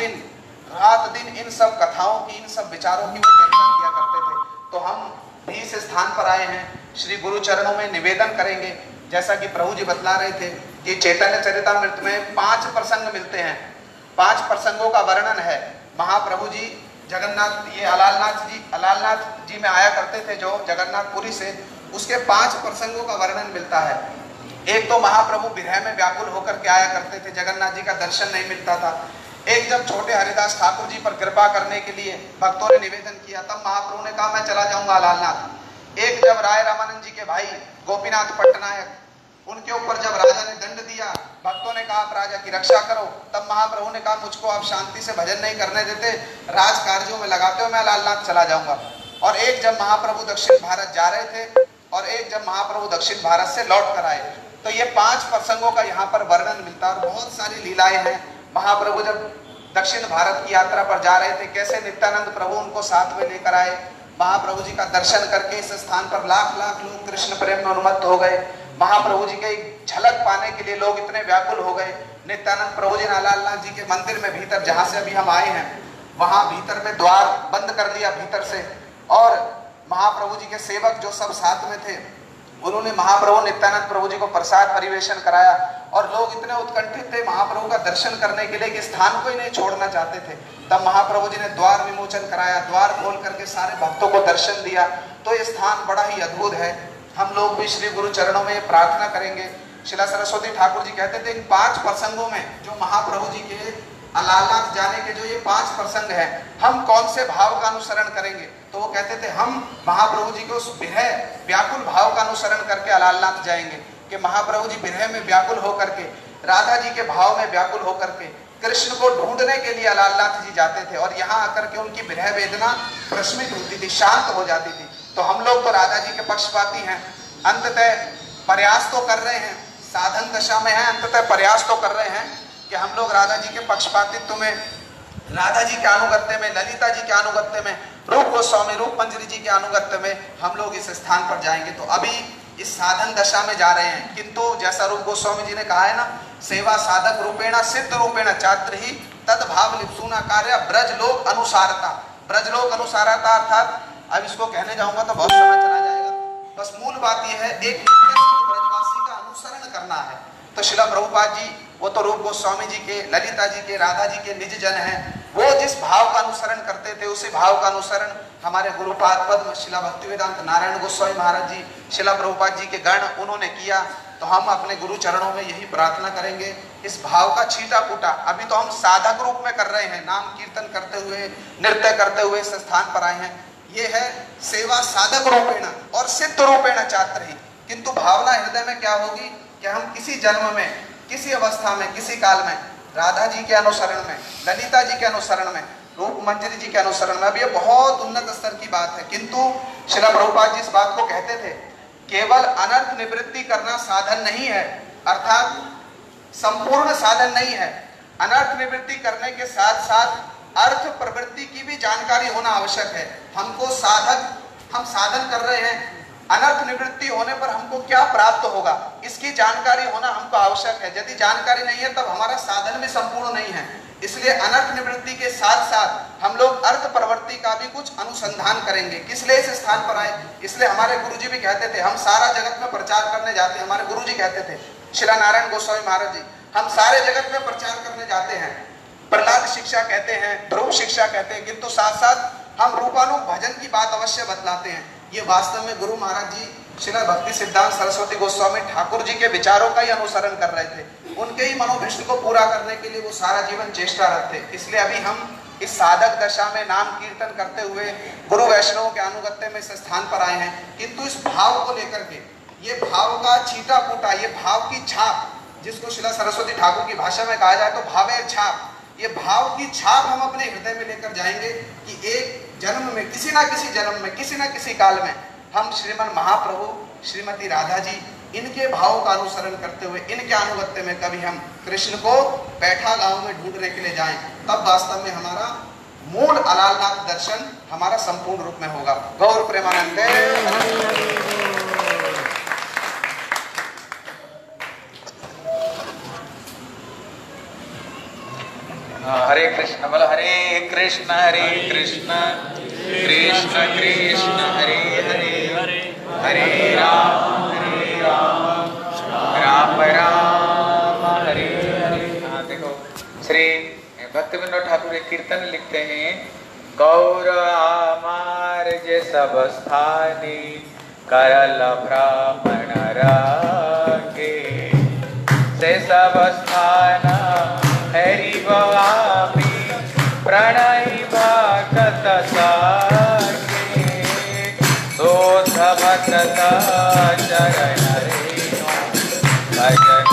B: दिन इन सब कथाओं की, इन सब विचारों की वो चर्चा किया करते थे। तो हम भी इस स्थान पर आए हैं, श्री गुरु चरणों में निवेदन करेंगे। जैसा कि प्रभु जी बतला रहे थे कि चैतन्य चरितामृत में 5 प्रसंग मिलते हैं। 5 प्रसंगों का वर्णन है। महाप्रभु जी जगन्नाथ, ये अलालनाथ जी में आया करते थे जो जगन्नाथपुरी से, उसके 5 प्रसंगों का वर्णन मिलता है। एक तो महाप्रभु विरह में व्याकुल होकर के आया करते थे, जगन्नाथ जी का दर्शन नहीं मिलता था। एक जब छोटे हरिदास ठाकुर जी पर कृपा करने के लिए भक्तों ने निवेदन किया, तब महाप्रभु ने कहा मैं चला जाऊंगा अलालनाथ। एक जब राय रामानंद जी के भाई गोपीनाथ पट्टनायक, उनके ऊपर जब राजा ने दंड दिया, भक्तों ने कहा आप राजा की रक्षा करो, तब महाप्रभु ने कहा मुझको आप शांति से भजन नहीं करने देते, राज कार्यों में लगाते हो, मैं अलालनाथ चला जाऊंगा। और एक जब महाप्रभु दक्षिण भारत जा रहे थे और एक जब महाप्रभु दक्षिण भारत से लौट कर आए, तो ये 5 प्रसंगों का यहाँ पर वर्णन मिलता है। और बहुत सारी लीलाएं हैं। महाप्रभु जब दक्षिण भारत की यात्रा पर जा रहे थे, कैसे नित्यानंद प्रभु उनको साथ में लेकर आए। महाप्रभु जी का दर्शन करके इस स्थान पर लाख लाख लोग कृष्ण प्रेम में उन्मत्त हो गए। महाप्रभु जी के एक झलक पाने के लिए लोग इतने व्याकुल हो गए। नित्यानंद प्रभु जी ने अलालनाथ जी के मंदिर में भीतर, जहां से अभी हम आए हैं, वहां भीतर में द्वार बंद कर दिया भीतर से, और महाप्रभु जी के सेवक जो सब साथ में थे, उन्होंने महाप्रभु नित्यानंद प्रभु जी को प्रसाद परिवेशन कराया। और लोग इतने उत्कंठित थे महाप्रभु का दर्शन करने के लिए कि स्थान को ही नहीं छोड़ना चाहते थे। तब महाप्रभु जी ने द्वार विमोचन कराया, द्वार खोल करके सारे भक्तों को दर्शन दिया। तो ये स्थान बड़ा ही अद्भुत है। हम लोग भी श्री गुरु चरणों में प्रार्थना करेंगे। श्रीला सरस्वती ठाकुर जी कहते थे इन 5 प्रसंगों में, जो महाप्रभु जी के अलालनाथ जाने के जो ये 5 प्रसंग हैं, हम कौन से भाव का अनुसरण करेंगे? तो वो कहते थे हम महाप्रभु जी को उस विरह व्याकुल भाव का अनुसरण करके अलालनाथ जाएंगे। कि महाप्रभु जी विरह में व्याकुल होकर के, राधा जी के भाव में व्याकुल होकर के कृष्ण को ढूंढने के लिए अलालनाथ जी जाते थे, और यहाँ आकर के उनकी विरह वेदना प्रशमित होती थी, शांत हो जाती थी। तो हम लोग तो राधा जी के पक्षपाती हैं, अंततः प्रयास तो कर रहे हैं, साधन दशा में हैं, अंततः प्रयास तो कर रहे हैं कि हम लोग राधा जी के पक्षपातित्व में, राधा जी के अनुगत्य में, ललिता जी के अनुगत्य में, रूप गोस्वामी रूप मंजरी जी के अनुगत्य में हम लोग इस स्थान पर जाएंगे। तो अभी इस साधन दशा में जा रहे हैं, किंतु जैसा रूप गोस्वामी जी ने कहा है ना, सेवा साधक रूपेण सिद्ध रूपेण चात्र ही तद भाव लिप्सुना कार्य ब्रजलोक अनुसारता। ब्रजलोक अनुसारता अर्थात अब इसको कहने जाऊंगा तो बहुत समय चला जाएगा, बस मूल बात यह है एक ब्रजवासी का अनुसरण करना है। तो शिला प्रभुपाद जी वो तो रूप गोस्वामी जी के, ललिता जी के, राधा जी के निज जन हैं, वो जिस भाव का अनुसरण करते थे उसी भाव का अनुसरण हमारे गुरुपाद पद्म शिला भक्तिवेदांत नारायण गोस्वामी महाराज जी, शिला प्रभुपाद जी के गण उन्होंने किया। तो हम अपने गुरु चरणों में यही प्रार्थना करेंगे, इस भाव का छीटा कूटा अभी तो हम साधक रूप में कर रहे हैं, नाम कीर्तन करते हुए, नृत्य करते हुए इस स्थान पर आए हैं। ये है सेवा साधक रूपेण और सिद्ध रूपेण चात्र ही, किंतु भावना हृदय में क्या होगी कि हम किसी जन्म में, किसी अवस्था में, किसी काल में राधा जी के अनुसरण में, ललिता जी के अनुसरण में, रूप मंजरी जी के अनुसरण में। अब ये बहुत उन्नत स्तर की बात है, किंतु श्रील प्रभुपाद जी इस बात को कहते थे, केवल अनर्थ निवृत्ति करना साधन नहीं है, अर्थात संपूर्ण साधन नहीं है। अनर्थ निवृत्ति करने के साथ साथ अर्थ प्रवृत्ति की भी जानकारी होना आवश्यक है। हमको हम साधन कर रहे हैं, अनर्थ निवृत्ति होने पर हमको क्या प्राप्त होगा इसकी जानकारी होना हमको आवश्यक है। यदि जानकारी नहीं है तब हमारा साधन भी संपूर्ण नहीं है। इसलिए अनर्थ निवृत्ति के साथ साथ हम लोग अर्थ प्रवृत्ति का भी कुछ अनुसंधान करेंगे। किस लिए इस स्थान पर आए, इसलिए हमारे गुरुजी भी कहते थे हम सारा जगत में प्रचार करने जाते हैं। हमारे गुरुजी कहते थे श्री नारायण गोस्वामी महाराज जी, हम सारे जगत में प्रचार करने जाते हैं। प्रहलाद शिक्षा कहते हैं, ध्रुव शिक्षा कहते हैं, किंतु साथ साथ हम रूपानुग भजन की बात अवश्य बतलाते हैं। ये वास्तव में गुरु महाराज जी श्री भक्ति सिद्धांत सरस्वती गोस्वामी ठाकुर जी के विचारों का ही अनुसरण कर रहे थे। उनके ही मनोभिष्ट को पूरा करने के लिए वो सारा जीवन चेष्टारत थे। इसलिए अभी हम इस साधक दशा में नाम कीर्तन करते हुए गुरु वैष्णव के अनुगत्य में इस स्थान पर आए हैं, किंतु इस भाव को लेकर के, ये भाव का छीटा फूटा, ये भाव की छाप, जिसको शिला सरस्वती ठाकुर की भाषा में कहा जाए तो भावे छाप, ये भाव की छाप हम अपने हृदय में लेकर जाएंगे कि एक जन्म में, किसी ना किसी जन्म में, किसी ना किसी काल में हम श्रीमन महाप्रभु, श्रीमती राधा जी, इनके भाव का अनुसरण करते हुए, इनके अनुगत्य में कभी हम कृष्ण को बैठा गांव में ढूंढने के लिए जाएं, तब वास्तव में हमारा मूल अलालनाथ दर्शन हमारा संपूर्ण रूप में होगा। गौर प्रेमानंदे।
A: हरे कृष्ण बोलो, हरे कृष्ण कृष्ण कृष्ण हरे हरे, हरे राम राम राम हरे हरे। हाँ देखो, श्री भक्ति विनोद ठाकुर एक कीर्तन लिखते हैं, गौर आमार जे सब स्थानी करल ब्राह्मण रागे, से सब स्थान हरि बापी प्रणय भगत सागे, शोध भक्त चरण रेणु भजन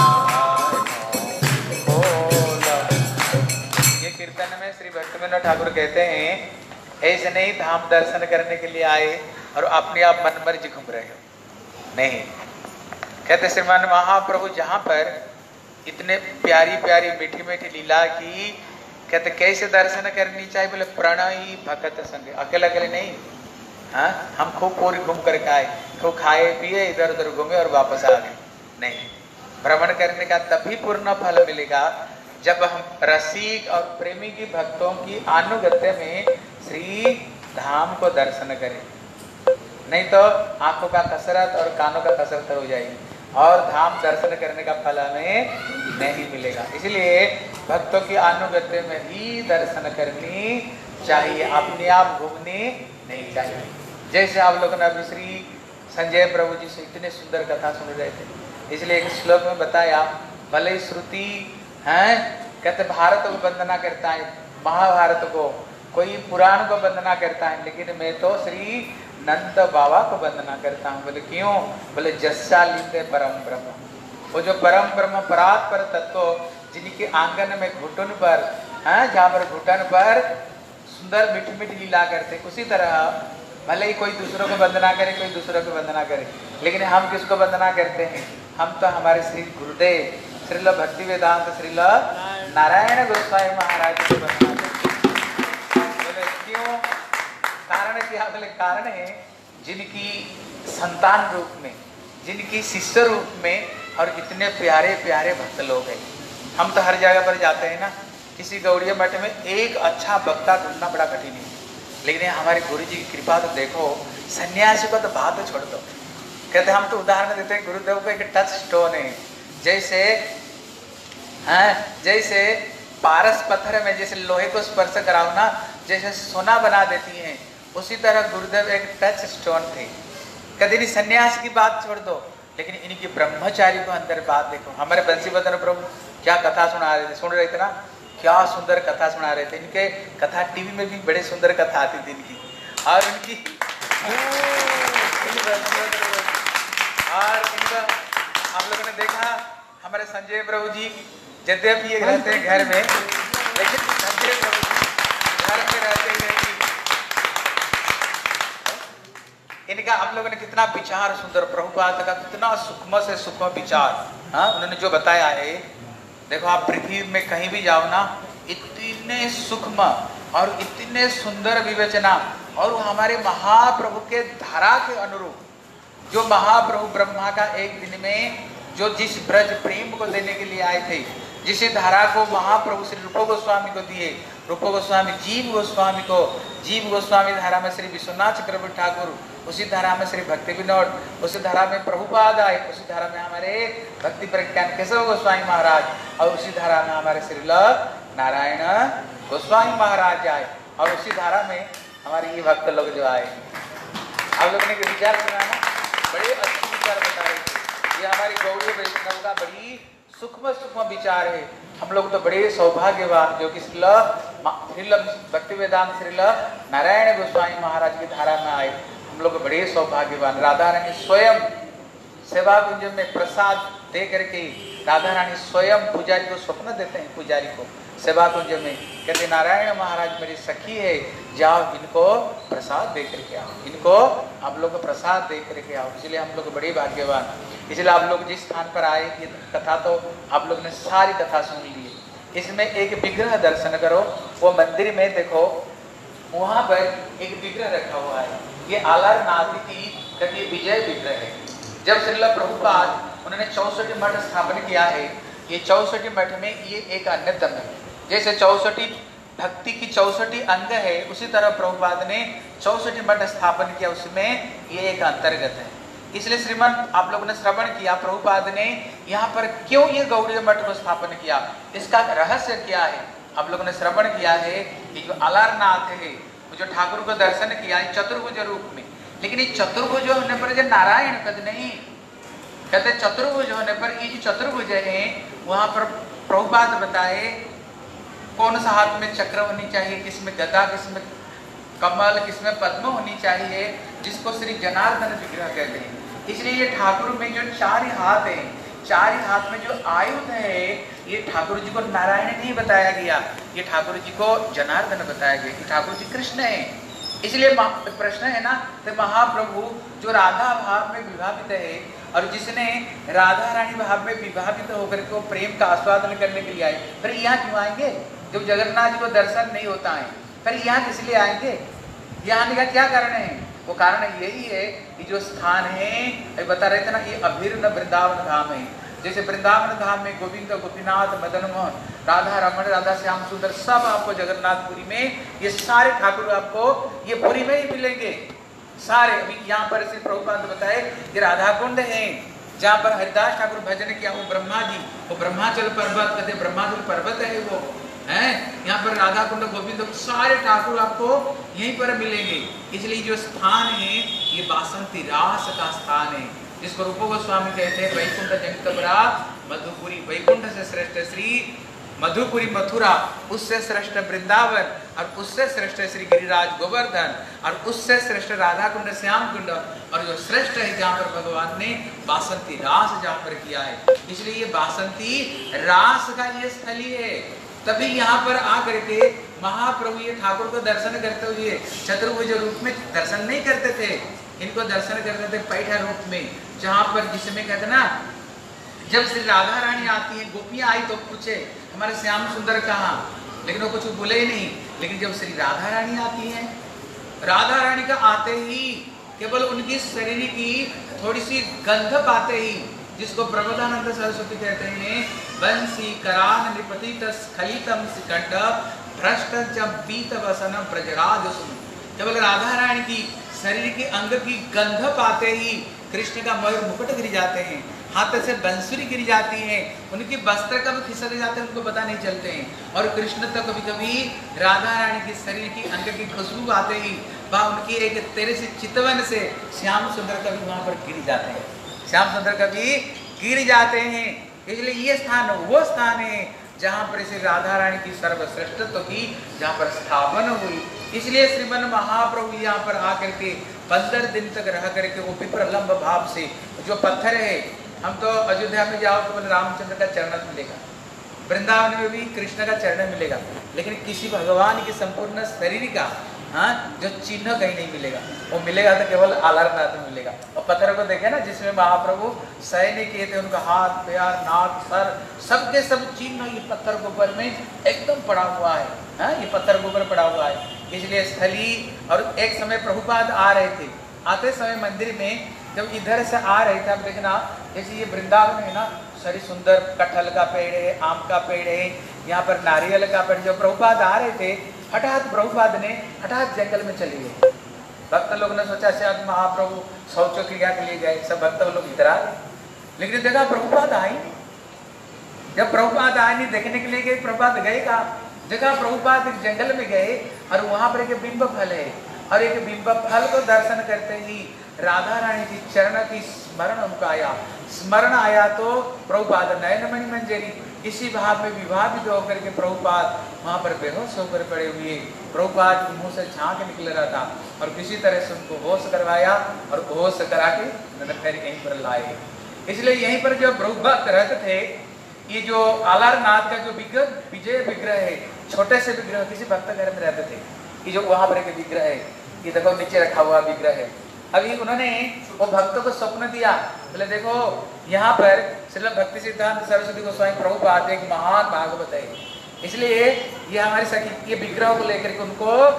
A: बोलो। ये कीर्तन में श्री भक्ति विनोद ठाकुर कहते हैं, ऐसे नहीं धाम दर्शन करने के लिए आए और अपने आप मन मर्जी घूम रहे हो, नहीं। कहते श्रीमान महाप्रभु जहाँ पर इतने प्यारी प्यारी मीठी मीठी लीला की, कहते कैसे दर्शन करनी चाहिए, बोले प्रणय भगत संग, अकेले अकेले नहीं। हाँ, हम खूब पूरी घूम करके आए, खूब खाए पिए, इधर उधर घूमे और वापस आ गए, नहीं। भ्रमण करने का तभी पूर्ण फल मिलेगा जब हम रसिक और प्रेमी की भक्तों की अनुगत्य में श्री धाम को दर्शन करें, नहीं तो आंखों का कसरत और कानों का कसरत हो जाएगी और धाम दर्शन करने का फल हमें नहीं मिलेगा। इसलिए भक्तों की अनुगत्य में ही दर्शन करनी चाहिए, अपने आप घूमनी नहीं चाहिए। जैसे आप लोगों ने अभी श्री संजय प्रभु जी से इतने सुंदर कथा सुन रहे थे, इसलिए एक श्लोक में बताया, भले श्रुति है कहते भारत को वंदना करता है, महाभारत को, कोई पुराण को वंदना करता है, लेकिन मैं तो श्री नंद बाबा को वंदना करता हूँ। बोले क्यों, बोले जस्सा लीते परम ब्रह्म, वो जो परम ब्रह्म परात्पर तत्व जिनके आंगन में घुटन पर, जहाँ पर घुटन पर सुंदर मीठी मीठी लीला करते, उसी तरह भले ही कोई दूसरों को वंदना करे, कोई दूसरों को वंदना करे, लेकिन हम किसको वंदना करते हैं, हम तो हमारे श्री गुरुदेव श्रील भक्ति वेदांत श्रील नारायण गोस्वामी महाराज को बोले क्यों? कारण क्या? बोले कारण है जिनकी संतान रूप में, जिनकी शिष्य रूप में और इतने प्यारे प्यारे भक्त लोग हैं। हम तो हर जगह पर जाते हैं ना, किसी गौड़िया मठ में एक अच्छा वक्ता ढूंढना बड़ा कठिन है, लेकिन हमारे गुरु जी की कृपा तो देखो, सन्यासी को तो बात तो छोड़ दो। कहते हम तो उदाहरण देते हैं, गुरुदेव को एक टच स्टोन है, जैसे पारस पत्थर में जैसे लोहे को स्पर्श कराओ ना, जैसे सोना बना देती हैं, उसी तरह गुरुदेव एक टच स्टोन थे। कभी नहीं सन्यास की बात छोड़ दो, लेकिन इनकी ब्रह्मचारी को अंदर बात देखो। हमारे बंसीवदन प्रभु क्या कथा सुना रहे थे, सुन रहे थे ना, क्या सुंदर कथा सुना रहे थे। इनके कथा टीवी में भी बड़े सुंदर कथा आती थी इनकी, और इनकी और इनका आप लोगों ने देखा हमारे संजय प्रभु जी यद्यपि ये रहते हैं घर में, लेकिन संजय प्रभु जी घर में रहते ही नहीं। इनका आप लोगों ने कितना विचार सुंदर, प्रभुपाद का कितना सूक्ष्म से सूक्ष्म विचार, हाँ उन्होंने जो बताया है। देखो आप पृथ्वी में कहीं भी जाओ ना, इतने सूक्ष्म और इतने सुंदर विवेचना, और हमारे महाप्रभु के धारा के अनुरूप, जो महाप्रभु ब्रह्मा का एक दिन में जो जिस ब्रज प्रेम को देने के लिए आए थे, जिस धारा को महाप्रभु श्री रूप गोस्वामी को दिए, रूप गोस्वामी जीव गोस्वामी को, जीव गोस्वामी धारा में श्री विश्वनाथ चक्रवर्ती ठाकुर, उसी धारा में श्री भक्ति विनोद, उसी धारा में प्रभुपाद आए, उसी धारा में हमारे भक्ति प्रज्ञान केशव गोस्वामी महाराज, और उसी धारा में हमारे श्री नारायण गोस्वामी महाराज आए, और उसी धारा में हमारे ये भक्त लोग जो आए। आप लोगों ने विचार सुना ना, बड़े अच्छे विचार बता रहे थे। ये हमारी गौड़ी वैष्णव का बड़ी सूक्ष्म सूक्ष्म विचार है। हम लोग तो बड़े सौभाग्यवान जो कि श्रील भक्ति वेदांत श्रील नारायण गोस्वामी महाराज की धारा में आए। हम लोग बड़े सौभाग्यवान। राधा रानी स्वयं सेवा कुंज में प्रसाद दे करके राधा रानी स्वयं पुजारी को स्वप्न देते हैं, पुजारी को सेवा कुंज में कहते नारायण महाराज मेरी सखी है, जाओ इनको प्रसाद दे करके आओ, इनको आप लोग प्रसाद दे करके आओ। इसलिए हम लोग बड़े भाग्यवान। इसलिए आप लोग जिस स्थान पर आए, ये कथा तो आप लोग ने सारी कथा सुन ली है। इसमें एक विग्रह दर्शन करो, वो मंदिर में देखो, वहां पर एक विग्रह रखा हुआ है। ये आलारनाथ की कभी विजय विग्रह है। जब श्रील प्रभुपाद उन्होंने 64 मठ स्थापन किया है, ये 64 मठ में ये एक अन्यतम है। जैसे 64 भक्ति की 64 अंग है, उसी तरह प्रभुपाद ने 64 मठ स्थापन किया, उसमें ये एक अंतर्गत है। इसलिए श्रीमन आप लोगों ने श्रवण किया, प्रभुपाद ने यहाँ पर क्यों ये गौड़ी मठ को स्थापन किया, इसका रहस्य क्या है, आप लोगों ने श्रवण किया है। कि जो आलारनाथ है, जो ठाकुर को दर्शन किया है चतुर्भुज रूप में, लेकिन ये चतुर्भुज होने पर जो नारायण पद नहीं कहते, चतुर्भुज होने पर ये जो चतुर्भुज है, वहां पर प्रभुपाद बताए कौन सा हाथ में चक्र होनी चाहिए, किसमें गदा, किसमें कमल, किसमें पद्म होनी चाहिए, जिसको श्री जनार्दन विग्रह कहते हैं। इसलिए ये ठाकुर में जो 4 हाथ है, 4 हाथ में जो आयुध है, ये ठाकुर जी को नारायण नहीं बताया गया, ये ठाकुर जी को जनार्दन बताया गया कि ठाकुर जी कृष्ण है। इसलिए प्रश्न है ना, तो महाप्रभु जो राधा भाव में विभावित है, और जिसने राधा रानी भाव में विभावित होकर के प्रेम का आस्वादन करने के लिए आए, फिर यहाँ क्यों आएंगे? जब जगन्नाथ जी को दर्शन नहीं होता है, फिर यहाँ किस लिए आएंगे? यहाँ आने का क्या कारण है? वो कारण यही है कि जो स्थान है, बता रहे थे ना, ये अभिन्न वृंदावन धाम है। जैसे वृंदावन धाम में गोविंद, गोपीनाथ, मदन मोहन, राधा रमण, राधा श्याम सुंदर, सब आपको जगन्नाथपुरी में ये सारे ठाकुर आपको ये पुरी में ही मिलेंगे सारे। अभी यहाँ पर श्री प्रभुपाद बताए कि राधा कुंड है, जहाँ पर हरिदास ठाकुर भजन किया, वो ब्रह्मा जी, वो ब्रह्माचल पर्वत कहते, ब्रह्माचल पर्वत है वो है। यहाँ पर राधा कुंड, गोविंद, सारे ठाकुर आपको यहीं पर मिलेंगे। इसलिए जो स्थान है ये बासंती रास का स्थान है, जिसको रूप गोस्वामी कहते हैं वैकुंठ जगतपरा मधुपुरी। वैकुंठ से श्रेष्ठ श्री मधुपुरी मथुरा, उससे श्रेष्ठ वृंदावन, और उससे श्रेष्ठ श्री गिरिराज गोवर्धन, और उससे श्रेष्ठ राधा कुंड, श्याम कुंड, और जो श्रेष्ठ है जहाँ पर भगवान ने बासंती रास जहाँ पर किया है। इसलिए ये बासंती रास का ये स्थली है। तभी यहाँ पर आकर के महाप्रभु ये ठाकुर को दर्शन करते हुए चतुर्भुज रूप में दर्शन नहीं करते थे, इनको दर्शन करते थे पैठा रूप में, जहाँ पर जिसमें कहते ना
C: जब श्री राधा रानी आती है, गोपियां आई तो पूछे हमारे श्याम सुंदर कहाँ, लेकिन वो कुछ बोले ही नहीं। लेकिन जब श्री राधा रानी आती है, राधा रानी का आते ही केवल उनकी शरीर की थोड़ी सी गंध पाते ही, जिसको प्रबोधानंद सरस्वती कहते हैं, बंसी करान नृपतित स्खलितम सिकंड भ्रष्ट बीत वसनम प्रजराज सुन। केवल राधा रानी की शरीर के अंग की गंध पाते ही कृष्ण का मयूर मुकुट गिर जाते हैं, हाथ से बंसुरी गिर जाती है, उनकी वस्त्र कब खिसक जाते हैं उनको पता नहीं चलते हैं। और कृष्ण तो कभी कभी राधा रानी की शरीर की अंग की खुशबू आते ही वह उनकी एक तेरे से चितवन से श्याम सुंदर कभी वहां पर गिर जाते हैं, श्याम सुंदर कभी गिर जाते हैं। इसलिए ये स्थान वो स्थान है जहाँ पर श्री राधा रानी की सर्वश्रेष्ठत्व की जहाँ पर स्थापना हुई। इसलिए श्रीमन महाप्रभु यहाँ पर आकर के 15 दिन तक रह करके वो विप्रलंब भाव से जो पत्थर है, हम तो अयोध्या में जाओ केवल रामचंद्र का चरण मिलेगा, वृंदावन में भी कृष्ण का चरण मिलेगा, लेकिन किसी भगवान की संपूर्ण शरीर का जो चिन्ह कहीं नहीं मिलेगा। वो मिलेगा तो केवल आलारनाथ में मिलेगा। और पत्थर को देखे ना जिसमें महाप्रभु शयन किए थे, उनका हाथ पैर नाक सर सबके सब चिन्ह ये पत्थर के ऊपर में एकदम पड़ा हुआ है। ये पत्थर के ऊपर पड़ा हुआ है। इसलिए स्थली और एक समय प्रभुपाद आ रहे थे, आते समय मंदिर में जब इधर से आ रहे थे, आप देखना जैसे ये वृंदावन है ना, सारी सुंदर कटहल का पेड़ है, आम का पेड़ है, यहाँ पर नारियल का पेड़। जब प्रभुपाद आ रहे थे, हठात प्रभुपाद ने हठात जंगल में चले गए। भक्त लोग ने सोचा शायद महाप्रभु शौच क्रिया के लिए गए, सब भक्त लोग इधर आ गए, लेकिन देखा प्रभुपाद आई। जब प्रभुपाद आए नहीं देखने के लिए गए, प्रभुपाद गए कहा, देखा प्रभुपाद एक जंगल में गए और वहां पर एक बिंब फल है, और एक बिंब फल को दर्शन करते ही राधा रानी की चरण की स्मरण उनको आया। स्मरण आया तो प्रभुपाद नयन मणि मंजरी, इसी भाव में विभावित होकर के प्रभुपाद वहां पर बेहोश होकर पड़े हुए। प्रभुपाद के मुंह से झांक निकल रहा था और किसी तरह से उनको होश करवाया और होश करा के फिर यहीं पर लाए। इसलिए यहीं पर जो प्रभुभक्त रहते थे, ये जो आलारनाथ का जो विग्रह विजय विग्रह है, छोटे से विग्रह किसी भक्त घर में रहते थे, ये जो वहां पर एक विग्रह है, ये देखो नीचे रखा हुआ विग्रह है। अभी उन्होंने वो भक्तों को स्वप्न दिया, बोले देखो यहाँ पर श्रील भक्ति सिद्धांत सरस्वती गोस्वामी प्रभुपाद एक महान भागवत है, इसलिए ये हमारे सखी ये विग्रह को लेकर के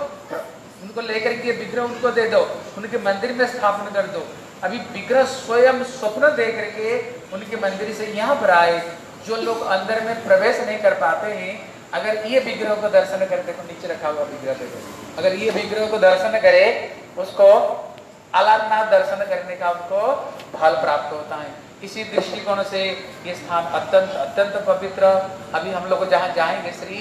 C: उनको लेकर के विग्रह उनको दे दो, उनके मंदिर में स्थापना कर दो। अभी विग्रह स्वयं स्वप्न दे करके उनके मंदिर से यहाँ पर आए। जो लोग अंदर में प्रवेश नहीं कर पाते हैं, अगर ये विग्रह को दर्शन करते तो नीचे रखा हुआ विग्रह देखो, अगर ये विग्रह को दर्शन करे उसको आलारनाथ दर्शन करने का उनको फल प्राप्त होता है। इसी दृष्टिकोण से ये स्थान अत्यंत अत्यंत पवित्र। अभी हम लोग जहाँ जाएंगे श्री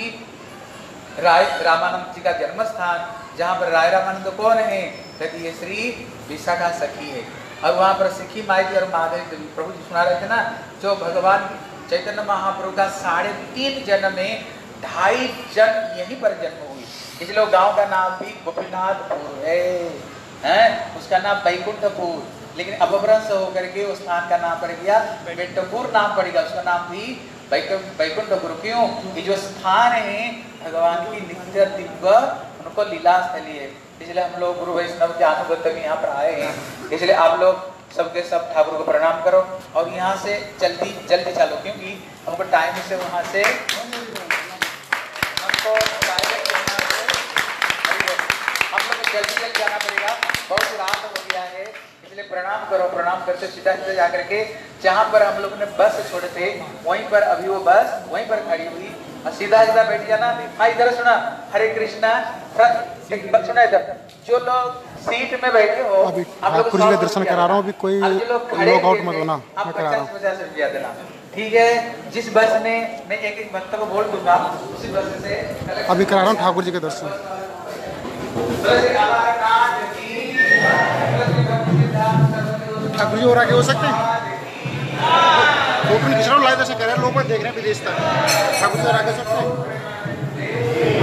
C: राय रामानंद जी का जन्म स्थान, जहाँ पर राय रामानंद कौन है, कहती ये श्री विशाखा सखी है। और वहाँ पर सिखी माई जी और महादेव देवी प्रभु जी सुना रहे थे ना, जो भगवान चैतन्य महाप्रभु का 3.5 जन्म में 2.5 जन्म यहीं पर जन्म हुई। इसलिए गांव का नाम भी गोपीनाथपुर है, उसका नाम बैकुंठपुर, लेकिन अपभ्रंश होकर के उस स्थान का नाम पड़ गया बैकुंठपुर नाम पड़ेगा, उसका नाम भी बैकुंठपुर। क्यों? ये जो स्थान है भगवान की नित्य दिव्य उनको लीला स्थली है। इसलिए हम लोग गुरु वैष्णव के अनुगत्य में यहाँ पर आए हैं। इसलिए आप लोग सबके सब ठाकुर को प्रणाम करो और यहाँ से जल्दी चलो, क्योंकि हमको टाइम से वहाँ से हमको जल्दी जाना पड़ेगा, बहुत रात हो गया है। इसलिए प्रणाम करो, प्रणाम करते सीधा जाकर के जहाँ पर हम लोग ने बस छोड़े थे वहीं पर अभी वो बस वहीं पर खड़ी हुई और सीधा बैठ जाना। हाँ इधर सुना, हरे कृष्णा सुना इधर, जो लोग सीट में बैठे हो
G: अभी ठाकुर जी का दर्शन करा रहा हूँ, अभी कोई लॉग आउट मत होना, मैं करा रहा हूँ।
C: 50 रुपया देना, ठीक है। जिस बस में मैं एक भक्त को बोल दूंगा उसी बस से
G: अभी करा रहा हूँ ठाकुर जी के दर्शन। ठाकुर जी और आगे हो सकते हैं, फोटो खिंच रहा हूँ, लाइव ऐसे कर रहे हैं, लोग देख रहे हैं विदेश तक। ठाकुर जी और आगे हो सकते हैं।